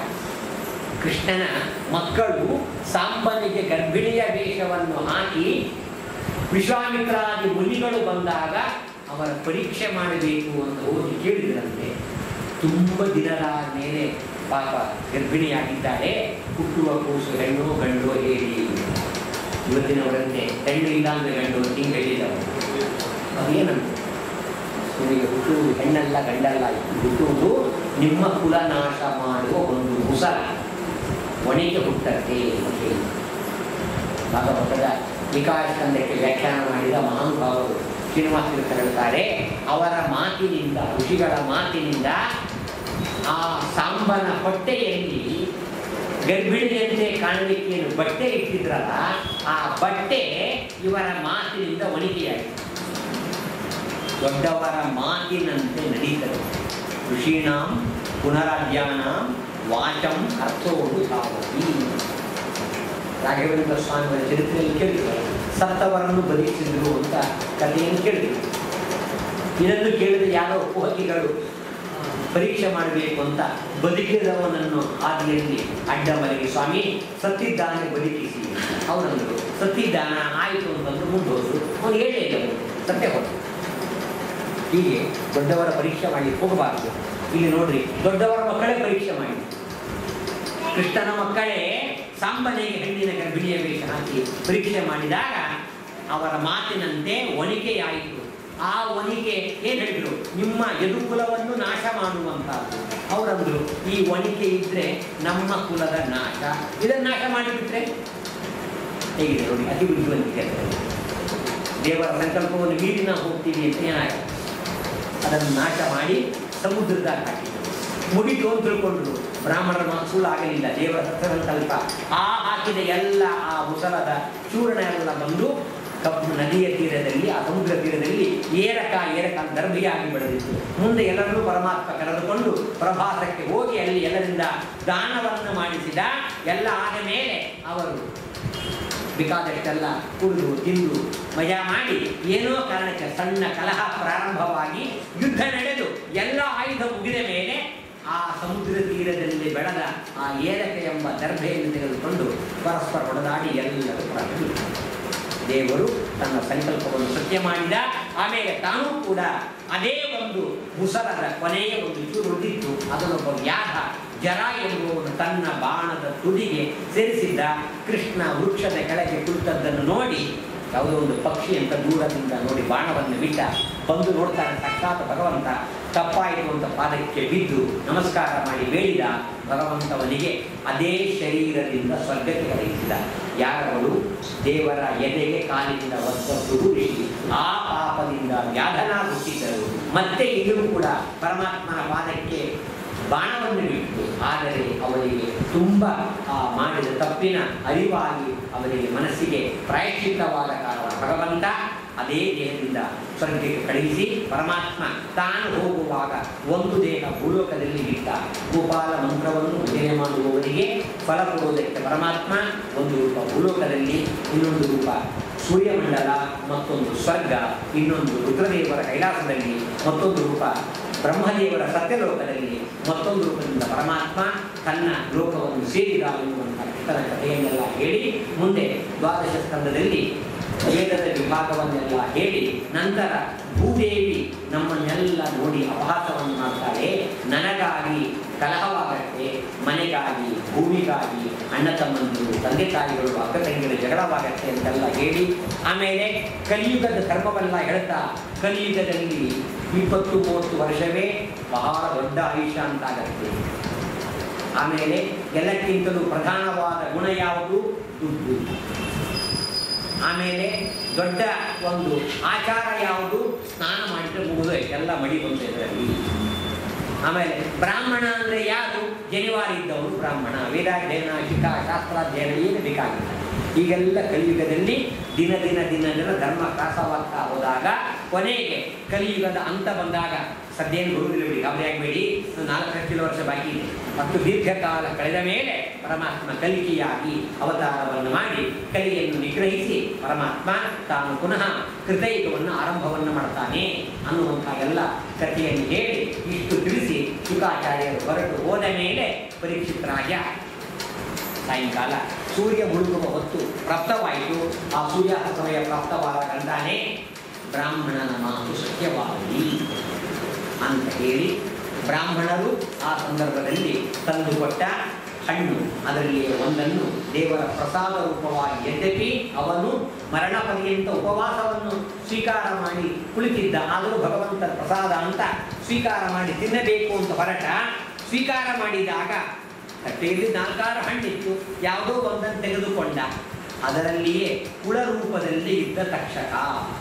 ಕೃಷ್ಣನ ಮಕ್ಕಳು ಸಾಂಬನಿಗೆ ಗರ್ಭಿಣಿಯ ವೇಷವನ್ನು ಹಾಕಿ ವಿಶ್ವಾಮಿತ್ರಾದಿ ಮುನಿಗಳು ಬಂದಾಗ ಅವರ ಪರೀಕ್ಷೆ ಮಾಡಬೇಕು ಅಂತ ಹೋಗಿ ಕೇಳಿದ್ರಂತೆ. ತುಂಬ ದಿನದ ಮೇಲೆ ಪಾಪ ಗರ್ಭಿಣಿಯಾಗಿದ್ದಾಳೆ, ಹುಟ್ಟುವ ಕೂಸು ಹೆಣ್ಣು ಗಂಡು ಹೇಳಿ ಇವತ್ತಿನವರಂತೆ ಹೆಣ್ಣು ಇಲ್ಲ ಅಂದರೆ ಗಂಡು ಹಿಂಗೆ ಹೇಳಿದವರು. ಅದೇನಂತ ನಿಮಗೆ ಹುಟ್ಟುವುದು ಹೆಣ್ಣಲ್ಲ ಗಂಡಲ್ಲ, ಹುಟ್ಟುವುದು ನಿಮ್ಮ ಕುಲನಾಶ ಮಾಡುವ ಒಂದು ಮುಸಲ. ಒಣಿಕೆ ಹುಟ್ಟತ್ತೆ ಅಂತ ಹೇಳಿ ಭಾಗವತದ ನಿಕಾಯಸ್ಕಂದಕ್ಕೆ ವ್ಯಾಖ್ಯಾನ ಮಾಡಿದ ಮಹಾನುಭಾವರು ಶ್ರೀನಿವಾಸ ತೀರ್ಥರು ಹೇಳ್ತಾರೆ, ಅವರ ಮಾತಿನಿಂದ, ಋಷಿಗಳ ಮಾತಿನಿಂದ ಆ ಸಾಂಬನ ಹೊಟ್ಟೆಯಲ್ಲಿ ಗರ್ಭಿಣಿಯಂತೆ ಕಾಣಲಿಕ್ಕೆ ಏನು ಬಟ್ಟೆ ಇಟ್ಟಿದ್ರಲ್ಲ, ಆ ಬಟ್ಟೆ ಇವರ ಮಾತಿನಿಂದ ಒಣಿಕೆಯಾಯಿತು. ದೊಡ್ಡವರ ಮಾತಿನಂತೆ ನಡೀತದೆ. ಋಷೀಣಾಂ ಪುನರಾಧ್ಯಾನಾಂ ವಾಚಂ ಅರ್ಥೋಡು ಸಾವತಿ. ರಾಘವೇಂದ್ರ ಸ್ವಾಮಿಗಳ ಚರಿತ್ರೆಯಲ್ಲಿ ಕೇಳಿದ್ದಾರೆ, ಸತ್ತವರನ್ನು ಬದುಕಿಸಿದ್ರು ಅಂತ ಕಥೆಯನ್ನು ಕೇಳಿದ್ರು. ಇದನ್ನು ಕೇಳಿದ ಯಾರೋ ಕುಹಕಿಗಳು ಪರೀಕ್ಷೆ ಮಾಡಬೇಕು ಅಂತ ಬದುಕಿದವನನ್ನು ಹಾದಿಯಲ್ಲಿ ಅಡ್ಡ ಮಲಗಿ, ಸ್ವಾಮಿ ಸತ್ತಿದ್ದಾನೆ ಬದುಕಿಸಿ ಅವರನ್ನು. ಸತ್ತಿದ್ದಾನ ಆಯಿತು ಅಂತಂದ್ರು ಮುಂದೋದ್ರು. ಅವನು ಹೇಳೇ ಇಲ್ಲ, ಸತ್ಯ ಹೋದ್ರು. ಹೀಗೆ ದೊಡ್ಡವರ ಪರೀಕ್ಷೆ ಮಾಡಿ ಹೋಗಬಾರ್ದು. ಇಲ್ಲಿ ನೋಡ್ರಿ, ದೊಡ್ಡವರ ಮಕ್ಕಳೇ ಪರೀಕ್ಷೆ ಮಾಡಿ, ಕೃಷ್ಣನ ಮಕ್ಕಳೇ ಸಾಂಬನಿಗೆ ಹೆಣ್ಣಿನ ಗರ್ಭಿಣಿಯ ವೇಷ ಹಾಕಿ ಪರೀಕ್ಷೆ ಮಾಡಿದಾಗ ಅವರ ಮಾತಿನಂತೆ ಒಣಿಕೆಯಾಯಿತು. ಆ ಒಣಿಕೆ ಏನ್ ಹೇಳಿದ್ರು, ನಿಮ್ಮ ಯದುಕುಲವನ್ನು ನಾಶ ಮಾಡುವಂತಹದ್ದು. ಅವರಂದ್ರು, ಈ ಒಣಿಕೆ ಇದ್ರೆ ನಮ್ಮ ಕುಲದ ನಾಶ, ಇದನ್ನು ನಾಶ ಮಾಡಿಬಿಟ್ರೆ ಹೇಗಿದೆ ನೋಡಿ. ಅತಿ ಬುದ್ಧಿವಂತಿಕೆ. ದೇವರ ಸಂಕಲ್ಪವನ್ನು ಮೀರಿ ನಾವು ಹೋಗ್ತೀವಿ ಅಂತ ಏನಾಯ್ತು, ಅದನ್ನು ನಾಶ ಮಾಡಿ ಸಮುದ್ರದಾಗ ಹಾಕಿದ್ರು. ಮುಗಿತು ಅಂತ ತಿಳ್ಕೊಂಡ್ರು. ಬ್ರಾಹ್ಮಣರ ಮಾತು ಸುಳ್ಳಾಗಲಿಲ್ಲ. ದೇವರ ಸಂಕಲ್ಪ ಆ ಹಾಕಿದ ಎಲ್ಲ ಆ ಮುಸಲದ ಚೂರ್ಣ ಎಲ್ಲ ಬಂದು ಕಬ್ಬು ನದಿಯ ತೀರದಲ್ಲಿ, ಆ ಸಮುದ್ರ ತೀರದಲ್ಲಿ ಏರಕ ಏರಕ ದರ್ಭೆಯಾಗಿ ಬೆಳೆದಿತ್ತು. ಮುಂದೆ ಎಲ್ಲರನ್ನೂ ಪರಮಾತ್ಮ ಕರೆದುಕೊಂಡು ಪ್ರಭಾಸಕ್ಕೆ ಹೋಗಿ ಅಲ್ಲಿ ಎಲ್ಲರಿಂದ ದಾನವನ್ನು ಮಾಡಿಸಿದ. ಎಲ್ಲ ಆದ ಮೇಲೆ ಅವರು ಬೇಕಾದಷ್ಟೆಲ್ಲ ಕುಡಿದು ತಿಂದು ಮಜಾ ಮಾಡಿ ಏನೋ ಕಾರಣಕ್ಕೆ ಸಣ್ಣ ಕಲಹ ಪ್ರಾರಂಭವಾಗಿ ಯುದ್ಧ ನಡೆದು ಎಲ್ಲ ಆಯುಧ ಮುಗಿದ ಮೇಲೆ ಆ ಸಮುದ್ರ ತೀರದಲ್ಲಿ ಬೆಳೆದ ಆ ಏರಕ ಎಂಬ ದರ್ಭೆಯನ್ನು ತೆಗೆದುಕೊಂಡು ಪರಸ್ಪರ ಹೊಡೆದಾಡಿ ಎಲ್ಲರೂ ಪ್ರಾರಂಭ. ದೇವರು ತನ್ನ ಸಂಕಲ್ಪವನ್ನು ಸತ್ಯ ಮಾಡಿದ. ಆಮೇಲೆ ತಾನೂ ಕೂಡ ಅದೇ ಒಂದು ಮುಸಲದ ಕೊನೆಯ ಒಂದು ಚೂರು ಉಳಿದಿತ್ತು. ಅದನ್ನೊಬ್ಬ ವ್ಯಾಧ ಜರ ಎಂಬುವನು ತನ್ನ ಬಾಣದ ತುದಿಗೆ ಸೇರಿಸಿದ್ದ. ಕೃಷ್ಣ ವೃಕ್ಷದ ಕೆಳಗೆ ಕುಳಿತದ್ದನ್ನು ನೋಡಿ ಯಾವುದೋ ಒಂದು ಪಕ್ಷಿ ಅಂತ ದೂರದಿಂದ ನೋಡಿ ಬಾಣವನ್ನು ಬಿಟ್ಟ. ಬಂದು ನೋಡ್ತಾನೆ ಸಾಕ್ಷಾತ್ ಭಗವಂತ. ತಪ್ಪಾಯಿತು ಅಂತ ಪಾದಕ್ಕೆ ಬಿದ್ದು ನಮಸ್ಕಾರ ಮಾಡಿ ಬೇಡಿದ. ಭಗವಂತವನಿಗೆ ಅದೇ ಶರೀರದಿಂದ ಸ್ವರ್ಗಕ್ಕೆ ಕರೆಯಿಸಿದ. ಯಾರವರು ದೇವರ ಎದೆಗೆ ಕಾಲಿನಿಂದ ಒತ್ತದ್ದು ಋಷಿ. ಆ ಪಾಪದಿಂದ ವ್ಯಾಧನ ಹುಟ್ಟಿದ್ದರು. ಮತ್ತೆ ಈಗಲೂ ಕೂಡ ಪರಮಾತ್ಮನ ಪಾದಕ್ಕೆ ಬಾಣವನ್ನು ಬಿಟ್ಟು, ಆದರೆ ಅವರಿಗೆ ತುಂಬ ಆ ಮಾಡಿದ ತಪ್ಪಿನ ಅರಿವಾಗಿ ಅವರಿಗೆ ಮನಸ್ಸಿಗೆ ಪ್ರಾಯಶ್ಚಿತ್ತವಾದ ಕಾರಣ ಭಗವಂತ ಅದೇ ದೇಹದಿಂದ ಸ್ವರ್ಗಕ್ಕೆ ಕಳುಹಿಸಿ ಪರಮಾತ್ಮ ತಾನು ಹೋಗುವಾಗ ಒಂದು ದೇಹ ಭೂಲೋಕದಲ್ಲಿ ಇಟ್ಟ. ಗೋಪಾಲ ಮಂತ್ರವನ್ನು ಭಜನೆ ಮಾಡುವವರಿಗೆ ಫಲ ಕೊಡುವುದಕ್ಕೆ ಪರಮಾತ್ಮ ಒಂದು ರೂಪ ಭೂಲೋಕದಲ್ಲಿ, ಇನ್ನೊಂದು ರೂಪ ಸೂರ್ಯಮಂಡಲ, ಮತ್ತೊಂದು ಸ್ವರ್ಗ, ಇನ್ನೊಂದು ರುದ್ರದೇವರ ಕೈಲಾಸದಲ್ಲಿ, ಮತ್ತೊಂದು ರೂಪ ಬ್ರಹ್ಮದೇವರ ಸತ್ಯಲೋಕದಲ್ಲಿ, ಮತ್ತೊಂದು ರೂಪದಿಂದ ಪರಮಾತ್ಮ ತನ್ನ ಲೋಕವನ್ನು ಸೇರಿದ ಎನ್ನುವಂಥ ಕೃಷ್ಣನ ಕಥೆಯನ್ನೆಲ್ಲ ಹೇಳಿ ಮುಂದೆ ದ್ವಾದಶ ಸ್ಕಂದದಲ್ಲಿ ವೇದದ ವಿಭಾಗವನ್ನೆಲ್ಲ ಹೇಳಿ ನಂತರ ಭೂದೇವಿ ನಮ್ಮನ್ನೆಲ್ಲ ನೋಡಿ ಅಪಹಾಸವನ್ನು ಮಾಡ್ತಾಳೆ. ನನಗಾಗಿ ಕಲಹವಾಗತ್ತೆ, ಮನೆಗಾಗಿ, ಭೂಮಿಗಾಗಿ, ಅಣ್ಣ ತಮ್ಮಂದಿರು, ತಂದೆ ತಾಯಿಗಳು, ಅಕ್ಕ ತಂಗಿಗಳು ಜಗಳವಾಗತ್ತೆ ಅಂತೆಲ್ಲ ಹೇಳಿ ಆಮೇಲೆ ಕಲಿಯುಗದ ಧರ್ಮವೆಲ್ಲ ಹೇಳ್ತಾ ಕಲಿಯುಗದಲ್ಲಿ ಇಪ್ಪತ್ತು ಮೂವತ್ತು ವರ್ಷವೇ ಬಹಳ ದೊಡ್ಡ ಆಯುಷ್ಯ ಅಂತಾಗತ್ತೆ. ಆಮೇಲೆ ಎಲ್ಲಕ್ಕಿಂತಲೂ ಪ್ರಧಾನವಾದ ಗುಣ ಯಾವುದು? ದುಡ್ಡು. ಆಮೇಲೆ ದೊಡ್ಡ ಒಂದು ಆಚಾರ ಯಾವುದು? ಸ್ನಾನ ಮಾಡಿದ್ರೆ ಮುಗಿದು ಎಲ್ಲ ಮಡಿ ಬಂತು ಇದರಲ್ಲಿ. ಆಮೇಲೆ ಬ್ರಾಹ್ಮಣ ಅಂದರೆ ಯಾರು? ಜನಿವಾರ ಇದ್ದವರು ಬ್ರಾಹ್ಮಣ. ವೇದಾಧ್ಯಯನ, ಶಿಖಾ, ಶಾಸ್ತ್ರಾಧ್ಯಯನ ಏನು ಬೇಕಾಗಿಲ್ಲ. ಈಗೆಲ್ಲ ಕಲಿಯುಗದಲ್ಲಿ ದಿನ ದಿನ ದಿನ ದಿನ ಧರ್ಮ ಕ್ರಾಸವಾಗ್ತಾ ಹೋದಾಗ ಕೊನೆಗೆ ಕಲಿಯುಗದ ಅಂತ ಬಂದಾಗ ಸದ್ಯೇನು ಬರುವುದಿಲ್ಲ ಬಿಡಿ, ಗಾಬರಿ ಆಗಬೇಡಿ, ನಾಲ್ಕು ಲಕ್ಷ ವರ್ಷ ಬಾಕಿ ಇದೆ. ಮತ್ತು ದೀರ್ಘಕಾಲ ಕಳೆದ ಮೇಲೆ ಪರಮಾತ್ಮ ಕಲಿಕೆಯಾಗಿ ಅವತಾರವನ್ನು ಮಾಡಿ ಕಲಿಯನ್ನು ನಿಗ್ರಹಿಸಿ ಪರಮಾತ್ಮ ತಾನು ಪುನಃ ಕೃತಯುಗವನ್ನು ಆರಂಭವನ್ನು ಮಾಡ್ತಾನೆ ಅನ್ನುವಂಥ ಎಲ್ಲ ಕಥೆಯನ್ನು ಹೇಳಿ ಇಷ್ಟು ತಿಳಿಸಿ ಶುಕಾಚಾರ್ಯರು ಹೊರಟು ಹೋದ ಮೇಲೆ ಪರೀಕ್ಷಿತ ರಾಜ ಸಾಯಂಕಾಲ ಸೂರ್ಯ ಮುಳುಗುವ ಹೊತ್ತು ಪ್ರಾಪ್ತವಾಯಿತು. ಆ ಸೂರ್ಯಾಸ್ತ ಸಮಯ ಪ್ರಾಪ್ತವಾದ ಗಂಟಾನೆ ಬ್ರಾಹ್ಮಣನ ಮಾತು ಸತ್ಯವಾಗಲಿ ಅಂತ ಹೇಳಿ ಬ್ರಾಹ್ಮಣರು ಆ ಸಂದರ್ಭದಲ್ಲಿ ತಂದುಕೊಟ್ಟ ಹಣ್ಣು ಅದರಲ್ಲಿ ಒಂದನ್ನು ದೇವರ ಪ್ರಸಾದ ರೂಪವಾಗಿ, ಯದ್ಯಪಿ ಅವನು ಮರಣ ಪರ್ಯಂತ ಉಪವಾಸವನ್ನು ಸ್ವೀಕಾರ ಮಾಡಿ ಕುಳಿತಿದ್ದ, ಆದರೂ ಭಗವಂತನ ಪ್ರಸಾದ ಅಂತ ಸ್ವೀಕಾರ ಮಾಡಿ ತಿನ್ನಬೇಕು ಅಂತ ಹೊರಟ. ಸ್ವೀಕಾರ ಮಾಡಿದಾಗ ತಟ್ಟೆಯಲ್ಲಿ ನಾಲ್ಕಾರು ಹಣ್ಣಿತ್ತು, ಯಾವುದೋ ಒಂದನ್ನು ತೆಗೆದುಕೊಂಡ. ಅದರಲ್ಲಿಯೇ ಹುಳ ರೂಪದಲ್ಲಿ ಇದ್ದ ತಕ್ಷಕ.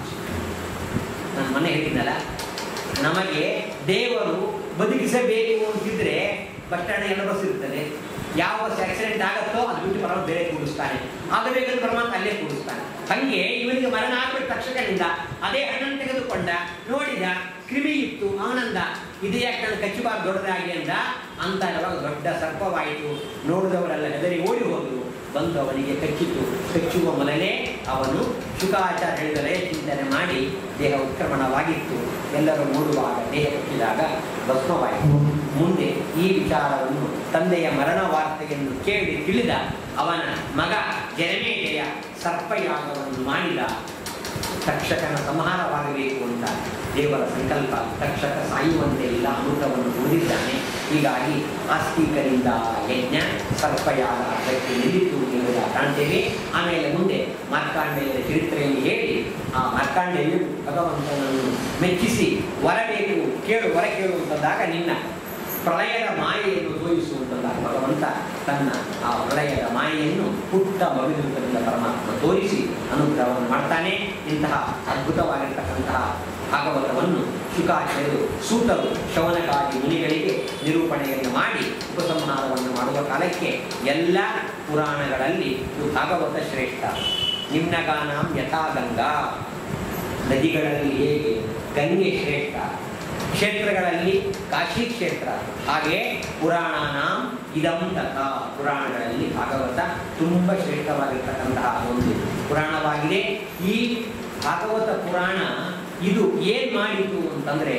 ನನ್ನ ಮನೆ ಹೇಳಿದ್ನಲ್ಲ, ನಮಗೆ ದೇವರು ಬದುಕಿಸಬೇಕು ಅಂತಿದ್ರೆ ಬಸ್ ಸ್ಟ್ಯಾಂಡ್ ಎಲ್ಲ ಬಸ್ ಇರ್ತದೆ, ಯಾವ ಬಸ್ ಆಕ್ಸಿಡೆಂಟ್ ಆಗುತ್ತೋ ಅದು ಬಿಟ್ಟು ಪರವಾಗಿ ಬೇರೆ ಕೂಡಿಸ್ತಾನೆ, ಆಗಬೇಕಂದ್ರೆ ಪರಮಾತ್ಮ ಅಲ್ಲೇ ಕೂಡಿಸ್ತಾನೆ. ಹಾಗೆ ಇವನಿಗೆ ಮರಣ ಆಗಬೇಕು ತಕ್ಷಕನಿಂದ. ಅದೇ ಹಣ್ಣನ್ನು ತೆಗೆದುಕೊಂಡ, ನೋಡಿದ ಕ್ರಿಮಿ ಇತ್ತು, ಆನಂದ, ಇದು ಯಾಕೆ ನಾನು ಕಚ್ಚಬಾರ್ದು ದೊಡ್ಡದಾಗಿ ಅಂದ. ಅಂತ ಇರುವಾಗ ದೊಡ್ಡ ಸರ್ಪವಾಯಿತು. ನೋಡಿದವರೆಲ್ಲ ಹೆದರಿ ಓಡಿ ಹೋದರು. ಬಂದು ಅವನಿಗೆ ಕಚ್ಚಿತು. ಕಚ್ಚುವ ಮೊದಲೇ ಅವನು ಶುಕಾಚಾರ ಹೇಳಿದರೆ ಚಿಂತನೆ ಮಾಡಿ ದೇಹ ಉತ್ಕ್ರಮಣವಾಗಿತ್ತು. ಎಲ್ಲರೂ ನೋಡುವಾಗ ದೇಹ ಕಚ್ಚಿದಾಗ ಭಸ್ಮವಾಯಿತು. ಮುಂದೆ ಈ ವಿಚಾರವನ್ನು ತಂದೆಯ ಮರಣ ವಾರ್ತೆಯನ್ನು ಕೇಳಿ ತಿಳಿದ ಅವನ ಮಗ ಜರಮೇಜಯ ಸರ್ಪಯಾಗವನ್ನು ಮಾಡಿದ. ತಕ್ಷಕನ ಸಂಹಾರವಾಗಬೇಕು ಅಂತ ದೇವರ ಸಂಕಲ್ಪ. ತಕ್ಷಕ ಸಾಯುವಂತೆ ಇಲ್ಲ, ಅಮೃತವನ್ನು ಓದಿದ್ದಾನೆ. ಹೀಗಾಗಿ ಆಸ್ತಿಕರಿಂದ ಯಜ್ಞ ಸರ್ಪಯಾಗ ಅದಕ್ಕೆ ನಿಲ್ಲಿತು ಎಂಬುದ ಕಾಣ್ತೇವೆ. ಆಮೇಲೆ ಮುಂದೆ ಮಾರ್ಕಾಂಡೇಯರ ಚರಿತ್ರೆಯನ್ನು ಹೇಳಿ ಆ ಮಾರ್ಕಾಂಡೇಯರು ಭಗವಂತನನ್ನು ಮೆಚ್ಚಿಸಿ ವರಬೇಕು, ಕೇಳು ವರ ಕೇಳುವಂತಂದಾಗ ನಿನ್ನ ಪ್ರಳಯದ ಮಾಯೆಯನ್ನು ತೋರಿಸುವಂತಂದಾಗ ಭಗವಂತ ತನ್ನ ಆ ಪ್ರಳಯದ ಮಾಯೆಯನ್ನು ಪುಟ್ಟ ಮಗುವಿನಿಂದ ಪರಮಾತ್ಮ ತೋರಿಸಿ ಅನುಗ್ರಹವನ್ನು ಮಾಡ್ತಾನೆ. ಇಂತಹ ಅದ್ಭುತವಾಗಿರ್ತಕ್ಕಂತಹ ಭಾಗವತವನ್ನು ಶುಕಾಚಾರ್ಯರು ಸೂತರು ಶವನಕಾದಿ ಮುನಿಗಳಿಗೆ ನಿರೂಪಣೆಯನ್ನು ಮಾಡಿ ಉಪಸಂಹಾರವನ್ನು ಮಾಡುವ ಕಾಲಕ್ಕೆ ಎಲ್ಲ ಪುರಾಣಗಳಲ್ಲಿ ಭಾಗವತ ಶ್ರೇಷ್ಠ. ನಿಮ್ನಗಾನಾಂ ಯಥಾ ಗಂಗಾ, ನದಿಗಳಲ್ಲಿ ಹೇಗೆ ಗಂಗೆ ಶ್ರೇಷ್ಠ, ಕ್ಷೇತ್ರಗಳಲ್ಲಿ ಕಾಶಿ ಕ್ಷೇತ್ರ, ಹಾಗೆ ಪುರಾಣಾನಾಂ ಇದಂ ತಥಾ, ಪುರಾಣಗಳಲ್ಲಿ ಭಾಗವತ ತುಂಬ ಶ್ರೇಷ್ಠವಾಗಿರ್ತಕ್ಕಂತಹ ಒಂದು ಪುರಾಣವಾಗಿದೆ. ಈ ಭಾಗವತ ಪುರಾಣ ಇದು ಏನ್ ಮಾಡಿತು ಅಂತಂದ್ರೆ,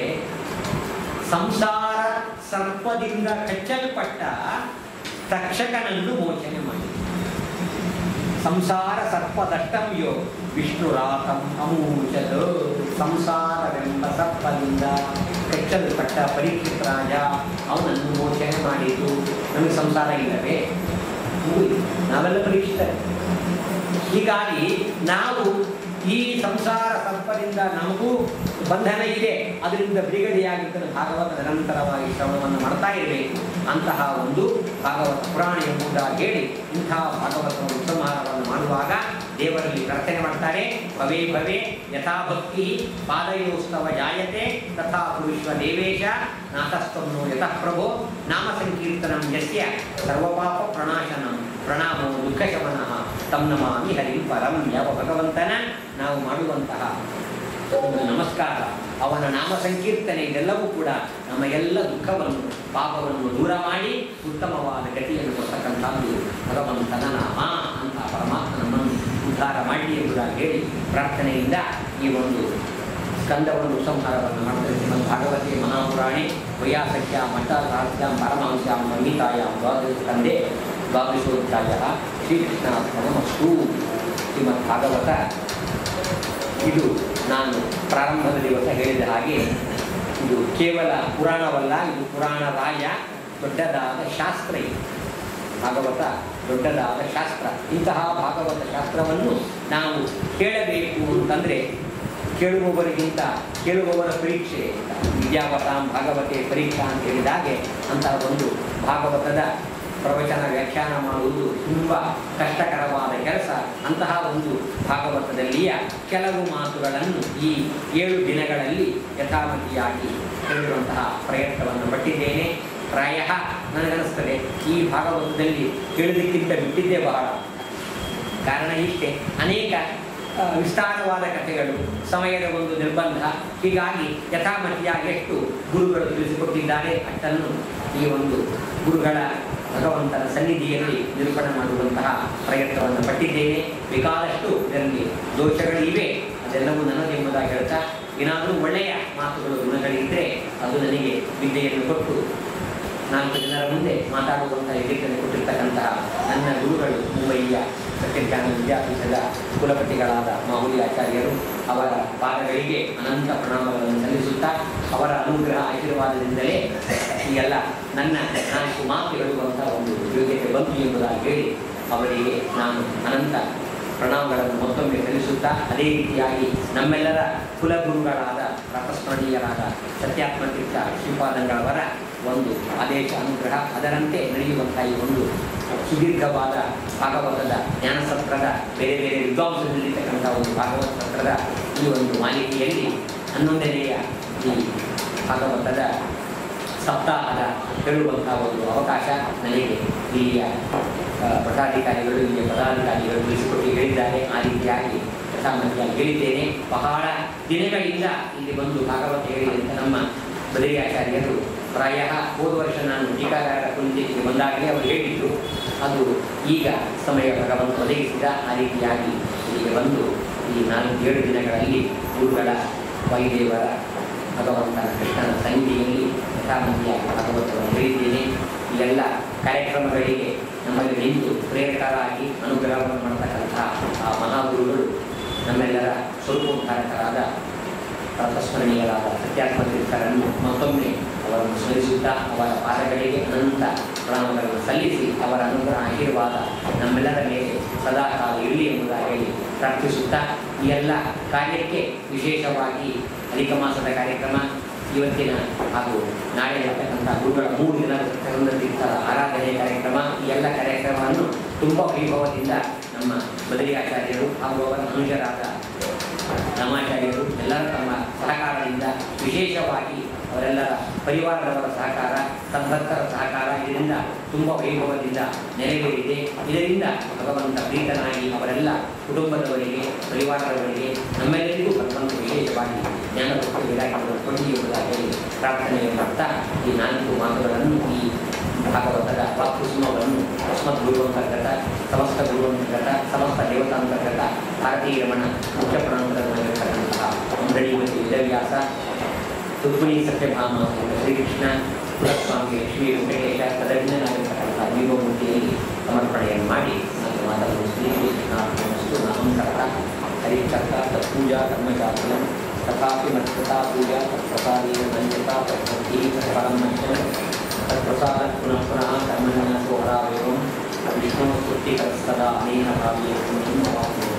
ಸಂಸಾರ ಸರ್ಪದಿಂದ ಕಚ್ಚಲ್ಪಟ್ಟ ತಕ್ಷಕನನ್ನು ಮೋಚನೆ ಮಾಡಿತು. ಸಂಸಾರ ಸರ್ಪದಷ್ಟಂ ಯೋ ವಿಷ್ಣುರಾತಂ ಅಮೂಚದ. ಸಂಸಾರವೆಂಬ ಸರ್ಪದಿಂದ ಕಚ್ಚಲ್ಪಟ್ಟ ಪರೀಕ್ಷಿತ ರಾಜ ಅವನನ್ನು ಮೋಚನೆ ಮಾಡಿತು. ನಮಗೆ ಸಂಸಾರ ಇಲ್ಲವೇ? ನಾವೆಲ್ಲ ಪರೀಕ್ಷಿತರೆ. ಹೀಗಾಗಿ ನಾವು ಈ ಸಂಸಾರ ಸರ್ಪದಿಂದ ನಮಗೂ ಬಂಧನ ಇದೆ, ಅದರಿಂದ ಬಿಡುಗಡೆಯಾಗಿದ್ದ ಭಾಗವತ ನಿರಂತರವಾಗಿ ಶ್ರವಣವನ್ನು ಮಾಡ್ತಾ ಇರಬೇಕು. ಅಂತಹ ಒಂದು ಭಾಗವತ ಪುರಾಣ ಎಂಬುದಾಗಿ ಹೇಳಿ ಇಂತಹ ಭಾಗವತ ಉಪಸಂಹಾರವನ್ನು ಮಾಡುವಾಗ ದೇವರಲ್ಲಿ ಪ್ರಾರ್ಥನೆ ಮಾಡ್ತಾರೆ. ಭವೇ ಭವೇ ಯಥಾ ಭಕ್ತಿ ಪಾದಯೋಸ್ತವ ಜಾಯತೆ ತಥಾ ಪುರುಷ್ವ ದೇವೇಶ ನಾಥಸ್ತಂನೋ ಯತಃ ಪ್ರಭೋ ನಾಮ ಸಂಕೀರ್ತನಂ ಯಸ್ಯ ಸರ್ವಪಾಪ ಪ್ರಣಾಶನಂ ಪ್ರಣಾಮೋ ದುಃಖ ಶಮನಃ ತಂ ನಮಾಮಿ ಹರಿ ಪರಂ. ಯಾವ ಭಗವಂತನ ನಾವು ಮಾಡುವಂತಹ ಒಂದು ನಮಸ್ಕಾರ, ಅವನ ನಾಮ ಸಂಕೀರ್ತನೆ, ಇದೆಲ್ಲವೂ ಕೂಡ ನಮ್ಮ ಎಲ್ಲ ದುಃಖವನ್ನು ಪಾಪವನ್ನು ದೂರ ಮಾಡಿ ಉತ್ತಮವಾದ ಗತಿಯನ್ನು ಕೊಡ್ತಕ್ಕಂಥದ್ದು ಭಗವಂತನ ನಾಮ ಅಂತ ಪರಮಾತ್ಮ ನಮ್ಮನ್ನು ಉದ್ಧಾರ ಮಾಡಲಿ ಎಂಬುದಾಗಿ ಹೇಳಿ ಪ್ರಾರ್ಥನೆಯಿಂದ ಈ ಒಂದು ಸ್ಕಂದವನ್ನು ಉಪಸಂಹಾರವನ್ನು ಮಾಡ್ತಾರೆ. ಶ್ರೀಮದ್ ಭಾಗವತೆ ಮಹಾಪುರಾಣೆ ವೈಯಾಸಖ್ಯ ಮಠ ಸಾಹಿತ್ಯಾಂ ಪರಮಹಂಸ್ಯಾಂ ಸಂಗೀತಾಯಾಂ ದ್ವಾದಶ ಸ್ಕಂದೆ ದ್ವಾದಶೋಧ್ಯಾಯ ಶ್ರೀಕೃಷ್ಣಾರ್ಪಣಮಸ್ತು. ಶ್ರೀಮದ್ ಭಾಗವತ ಇದು ನಾನು ಪ್ರಾರಂಭದ ದಿವಸ ಹೇಳಿದ ಹಾಗೆ ಇದು ಕೇವಲ ಪುರಾಣವಲ್ಲ, ಇದು ಪುರಾಣ ರಾಯ, ದೊಡ್ಡದಾದ ಶಾಸ್ತ್ರ. ಇದು ಭಾಗವತ ದೊಡ್ಡದಾದ ಶಾಸ್ತ್ರ. ಇಂತಹ ಭಾಗವತ ಶಾಸ್ತ್ರವನ್ನು ನಾವು ಕೇಳಬೇಕು ಅಂತಂದರೆ ಕೇಳುವವರಿಗಿಂತ ಕೇಳುವವರ ಪರೀಕ್ಷೆ. ವಿದ್ಯಾವತಾಂ ಭಾಗವತೆ ಪರೀಕ್ಷಾ ಅಂತ ಹೇಳಿದಾಗೆ ಅಂತಹ ಒಂದು ಭಾಗವತದ ಪ್ರವಚನ ವ್ಯಾಖ್ಯಾನ ಮಾಡುವುದು ತುಂಬ ಕಷ್ಟಕರವಾದ ಕೆಲಸ. ಅಂತಹ ಒಂದು ಭಾಗವತದಲ್ಲಿಯ ಕೆಲವು ಮಾತುಗಳನ್ನು ಈ ಏಳು ದಿನಗಳಲ್ಲಿ ಯಥಾಮತಿಯಾಗಿ ಹೇಳುವಂತಹ ಪ್ರಯತ್ನವನ್ನು ಪಟ್ಟಿದ್ದೇನೆ. ಪ್ರಾಯ ನನಗನ್ನಿಸ್ತದೆ ಈ ಭಾಗವತದಲ್ಲಿ ಕೇಳುವುದಕ್ಕಿಂತ ಬಿಟ್ಟಿದ್ದೇ ಬಹಳ. ಕಾರಣ ಇಷ್ಟೇ, ಅನೇಕ ವಿಸ್ತಾರವಾದ ಕಥೆಗಳು, ಸಮಯದ ಒಂದು ನಿರ್ಬಂಧ. ಹೀಗಾಗಿ ಯಥಾಮತಿಯಾಗಿ ಎಷ್ಟು ಗುರುಗಳು ತಿಳಿಸಿಕೊಟ್ಟಿದ್ದಾರೆ ಅಷ್ಟನ್ನು ಈ ಒಂದು ಗುರುಗಳ ಭಗವಂತನ ಸನ್ನಿಧಿಯಲ್ಲಿ ನಿರೂಪಣೆ ಮಾಡುವಂತಹ ಪ್ರಯತ್ನವನ್ನು ಪಟ್ಟಿದ್ದೇನೆ. ಬೇಕಾದಷ್ಟು ಇದರಲ್ಲಿ ದೋಷಗಳು ಇವೆ, ಅದೆಲ್ಲವೂ ನನಗೆಂಬುದಾಗಿ ಹೇಳ್ತಾ, ಏನಾದರೂ ಒಳ್ಳೆಯ ಮಾತುಗಳು ಗುಣಗಳಿದ್ದರೆ ಅದು ನನಗೆ ವಿದ್ಯೆಯನ್ನು ಕೊಟ್ಟು ನಾಲ್ಕು ಜನರ ಮುಂದೆ ಮಾತಾಡುವಂತಹ ಇದಕ್ಕೆ ಕೊಟ್ಟಿರ್ತಕ್ಕಂತಹ ನನ್ನ ಗುರುಗಳು ಮುಂಬಯಿಯ ಸತ್ಯಜ್ಞಾನ ವಿದ್ಯಾಪೀಠದ ಕುಲಪತಿಗಳಾದ ಮಾಹುಲಿ ಆಚಾರ್ಯರು, ಅವರ ಪಾದಗಳಿಗೆ ಅನಂತ ಪ್ರಣಾಮಗಳನ್ನು ಸಲ್ಲಿಸುತ್ತಾ ಅವರ ಅನುಗ್ರಹ ಆಶೀರ್ವಾದದಿಂದಲೇ ಈಗೆಲ್ಲ ನನ್ನ ನಾಲ್ಕು ಮಾತು ಹೇಳುವಂತಹ ಒಂದು ಯೋಗ್ಯತೆ ಬಂತು ಎಂಬುದಾಗಿ ಹೇಳಿ ಅವರಿಗೆ ನಾನು ಅನಂತ ಪ್ರಣಾಮಗಳನ್ನು ಮತ್ತೊಮ್ಮೆ ಸಲ್ಲಿಸುತ್ತಾ, ಅದೇ ರೀತಿಯಾಗಿ ನಮ್ಮೆಲ್ಲರ ಕುಲಗುರುಗಳಾದ ರಥಸ್ಮರಣೀಯರಾದ ಸತ್ಯಾತ್ಮತೀರ್ಥ ಶ್ರೀಪಾದಂಗಳವರ ಒಂದು ಆದೇಶ ಅನುಗ್ರಹ, ಅದರಂತೆ ನಡೆಯುವಂಥ ಈ ಒಂದು ಸುದೀರ್ಘವಾದ ಭಾಗವತದ ಜ್ಞಾನಸತ್ರದ ಬೇರೆ ಬೇರೆ ವಿದ್ವಾಂಸದಲ್ಲಿರ್ತಕ್ಕಂಥ ಒಂದು ಭಾಗವತ ಸತ್ರದ ಈ ಒಂದು ಮಾಲಿಕೆಯಲ್ಲಿ ಹನ್ನೊಂದನೆಯ ಈ ಭಾಗವತದ ಸಪ್ತಾಹದ ಹೇಳುವಂಥ ಒಂದು ಅವಕಾಶ ನನಗೆ ಇಲ್ಲಿಯ ಪಟ್ಟಾಧಿಕಾರಿಗಳು ಇಲ್ಲಿಯ ಪದಾಧಿಕಾರಿಗಳು ತಿಳಿಸಿಕೊಟ್ಟು ಹೇಳಿದ್ದಾರೆ. ಆ ರೀತಿಯಾಗಿ ಯಥಾಮತಿಯಾಗಿ ಹೇಳಿದ್ದೇನೆ. ಬಹಳ ದಿನಗಳಿಂದ ಇಲ್ಲಿ ಬಂದು ಭಾಗವತ ಹೇಳಿ ಅಂತ ನಮ್ಮ ಬದರಿಯಾಚಾರ್ಯರು ಪ್ರಾಯ ಹೋದ ವರ್ಷ ನಾನು ಟೀಕಾಗಾರರ ಕುಂಚಿಗೆ ಬಂದಾಗಲೇ ಅವರು ಹೇಳಿದ್ದು, ಅದು ಈಗ ಸಮಯ ಭಗವಂತ ಒದಗಿಸಿದ. ಆ ರೀತಿಯಾಗಿ ಇಲ್ಲಿಗೆ ಬಂದು ಈ ನಾಲ್ಕು ಏಳು ದಿನಗಳಲ್ಲಿ ಗುರುಗಳ ವಾಯುದೇವರ ಭಗವಂತನ ಕೃಷ್ಣನ ಸನ್ನಿಧಿಯಲ್ಲಿ ಯಥಾಮತಿಯಾಗಿ ಭಾಗವತವನ್ನು ಹೇಳಿದ್ದೇನೆ. ಈ ಎಲ್ಲ ಕಾರ್ಯಕ್ರಮಗಳಿಗೆ ನಮ್ಮಲ್ಲಿ ನಿಂತು ಪ್ರೇರಕರಾಗಿ ಅನುಗ್ರಹವನ್ನು ಮಾಡತಕ್ಕಂಥ ಆ ಮಹಾಗುರುಗಳು ನಮ್ಮೆಲ್ಲರ ಸ್ವರೂಪೋದ್ಧಾರಕರಾದ ರಥಸ್ಮರಣೀಯರಾದ ಸತ್ಯಾತ್ಮತೀರ್ಥರನ್ನು ಮತ್ತೊಮ್ಮೆ ಅವರನ್ನು ಸ್ಮರಿಸುತ್ತಾ ಅವರ ಪಾದಗಳಿಗೆ ಅನಂತ ಪ್ರಣಾಮಗಳನ್ನು ಸಲ್ಲಿಸಿ ಅವರ ಅನುಗ್ರಹ ಆಶೀರ್ವಾದ ನಮ್ಮೆಲ್ಲರ ಮೇಲೆ ಸದಾ ಕಾಲ ಇರಲಿ ಎಂಬುದಾಗಿ ಹೇಳಿ ಪ್ರಾರ್ಥಿಸುತ್ತಾ ಈ ಎಲ್ಲ ಕಾರ್ಯಕ್ಕೆ ವಿಶೇಷವಾಗಿ ಅಧಿಕ ಮಾಸದ ಕಾರ್ಯಕ್ರಮ ಇವತ್ತಿನ ಹಾಗೂ ನಾಳೆ ಇರತಕ್ಕಂಥ ಗುರುಗಳ ಮೂರು ದಿನ ತೀರ್ಥರ ಆರಾಧನೆ ಕಾರ್ಯಕ್ರಮ, ಈ ಎಲ್ಲ ಕಾರ್ಯಕ್ರಮವನ್ನು ತುಂಬ ವೈಭವದಿಂದ ನಮ್ಮ ಬದರಿಯಾಚಾರ್ಯರು ಹಾಗೂ ಅವರ ಅನುಜರಾದ ರಾಮಾಚಾರ್ಯರು ಎಲ್ಲರ ತಮ್ಮ ಸಹಕಾರದಿಂದ, ವಿಶೇಷವಾಗಿ ಅವರೆಲ್ಲರ ಪರಿವಾರದವರ ಸಹಕಾರ, ಸದ್ಭಕ್ತರ ಸಹಕಾರ ಇದರಿಂದ ತುಂಬ ವೈಭವದಿಂದ ನೆರವೇರಿದೆ. ಇದರಿಂದ ಭಗವಂತ ಪ್ರೀತನಾಗಿ ಅವರೆಲ್ಲ ಕುಟುಂಬದವರಿಗೆ, ಪರಿವಾರದವರಿಗೆ, ನಮ್ಮೆಲ್ಲರಿಗೂ ಭಗವಂತ ವಿಶೇಷವಾಗಿ ಜ್ಞಾನ ಕೊಟ್ಟು ವಿರಾಟವನ್ನು ಕೊಡಿ ಎಂಬುದಾಗಿ ಪ್ರಾರ್ಥನೆ ಮಾಡ್ತಾ ಈ ನಾಲ್ಕು ಮಾತುಗಳನ್ನು, ಈ ಭಾಗವತದ ವಾಕುಸುಮವನ್ನು ಅಸ್ಮತ್ ಗುರುವಂತರ್ಗತ, ಸಮಸ್ತ ಗುರುವಂತರ್ಗತ, ಸಮಸ್ತ ದೇವತಾಂತರ್ಗತ ಭಾರತೀಯ ರಮಣ ಮುಖ್ಯ ಪ್ರಣಾಮದಲ್ಲಿರತಕ್ಕಂತಹ ಅಂಬರೀಮತಿ ವೇದವ್ಯಾಸ, ರುಕ್ಮಿಣಿ ಸತ್ಯಭಾಮ ಶ್ರೀಕೃಷ್ಣ ಕುಲಸ್ವಾಮಿ ಲಕ್ಷ್ಮೀ ವೆಂಕಟೇಶ ತದಜ್ಞನಾಗಿರ್ತಕ್ಕಂಥ ವಿಭವಮೂರ್ತಿಯಲ್ಲಿ ಸಮರ್ಪಣೆಯನ್ನು ಮಾಡಿ ನಾನು ಮಾತನ್ನು ಶ್ರೀಕೃಷ್ಣಾರ್ಪಣಮಸ್ತು. ನಮಸ್ಕಾರ. ಹರಿಕರ್ತ ತತ್ಪೂಜಾ ಕರ್ಮಚಾರ್ಯ ತಥಾಪಿ ಮತ್ಕೃತಾ ಪೂಜಾ ತತ್ಪ್ರಸಾದೇನ ಧನ್ಯತಾ ತತ್ಪತ್ತಿ ತತ್ಪರಂ ಮಹ್ಯಂ ತತ್ಪ್ರಸಾದ ಪುನಃ ಪುನಃ ಕರ್ಮಣ್ಯ ಸೋಹರಾವೇವಂ ವಿಷ್ಣು ಸ್ತುತಿ ತತ್ಸದಾ ಅನೇನ ಭಾವ್ಯೇ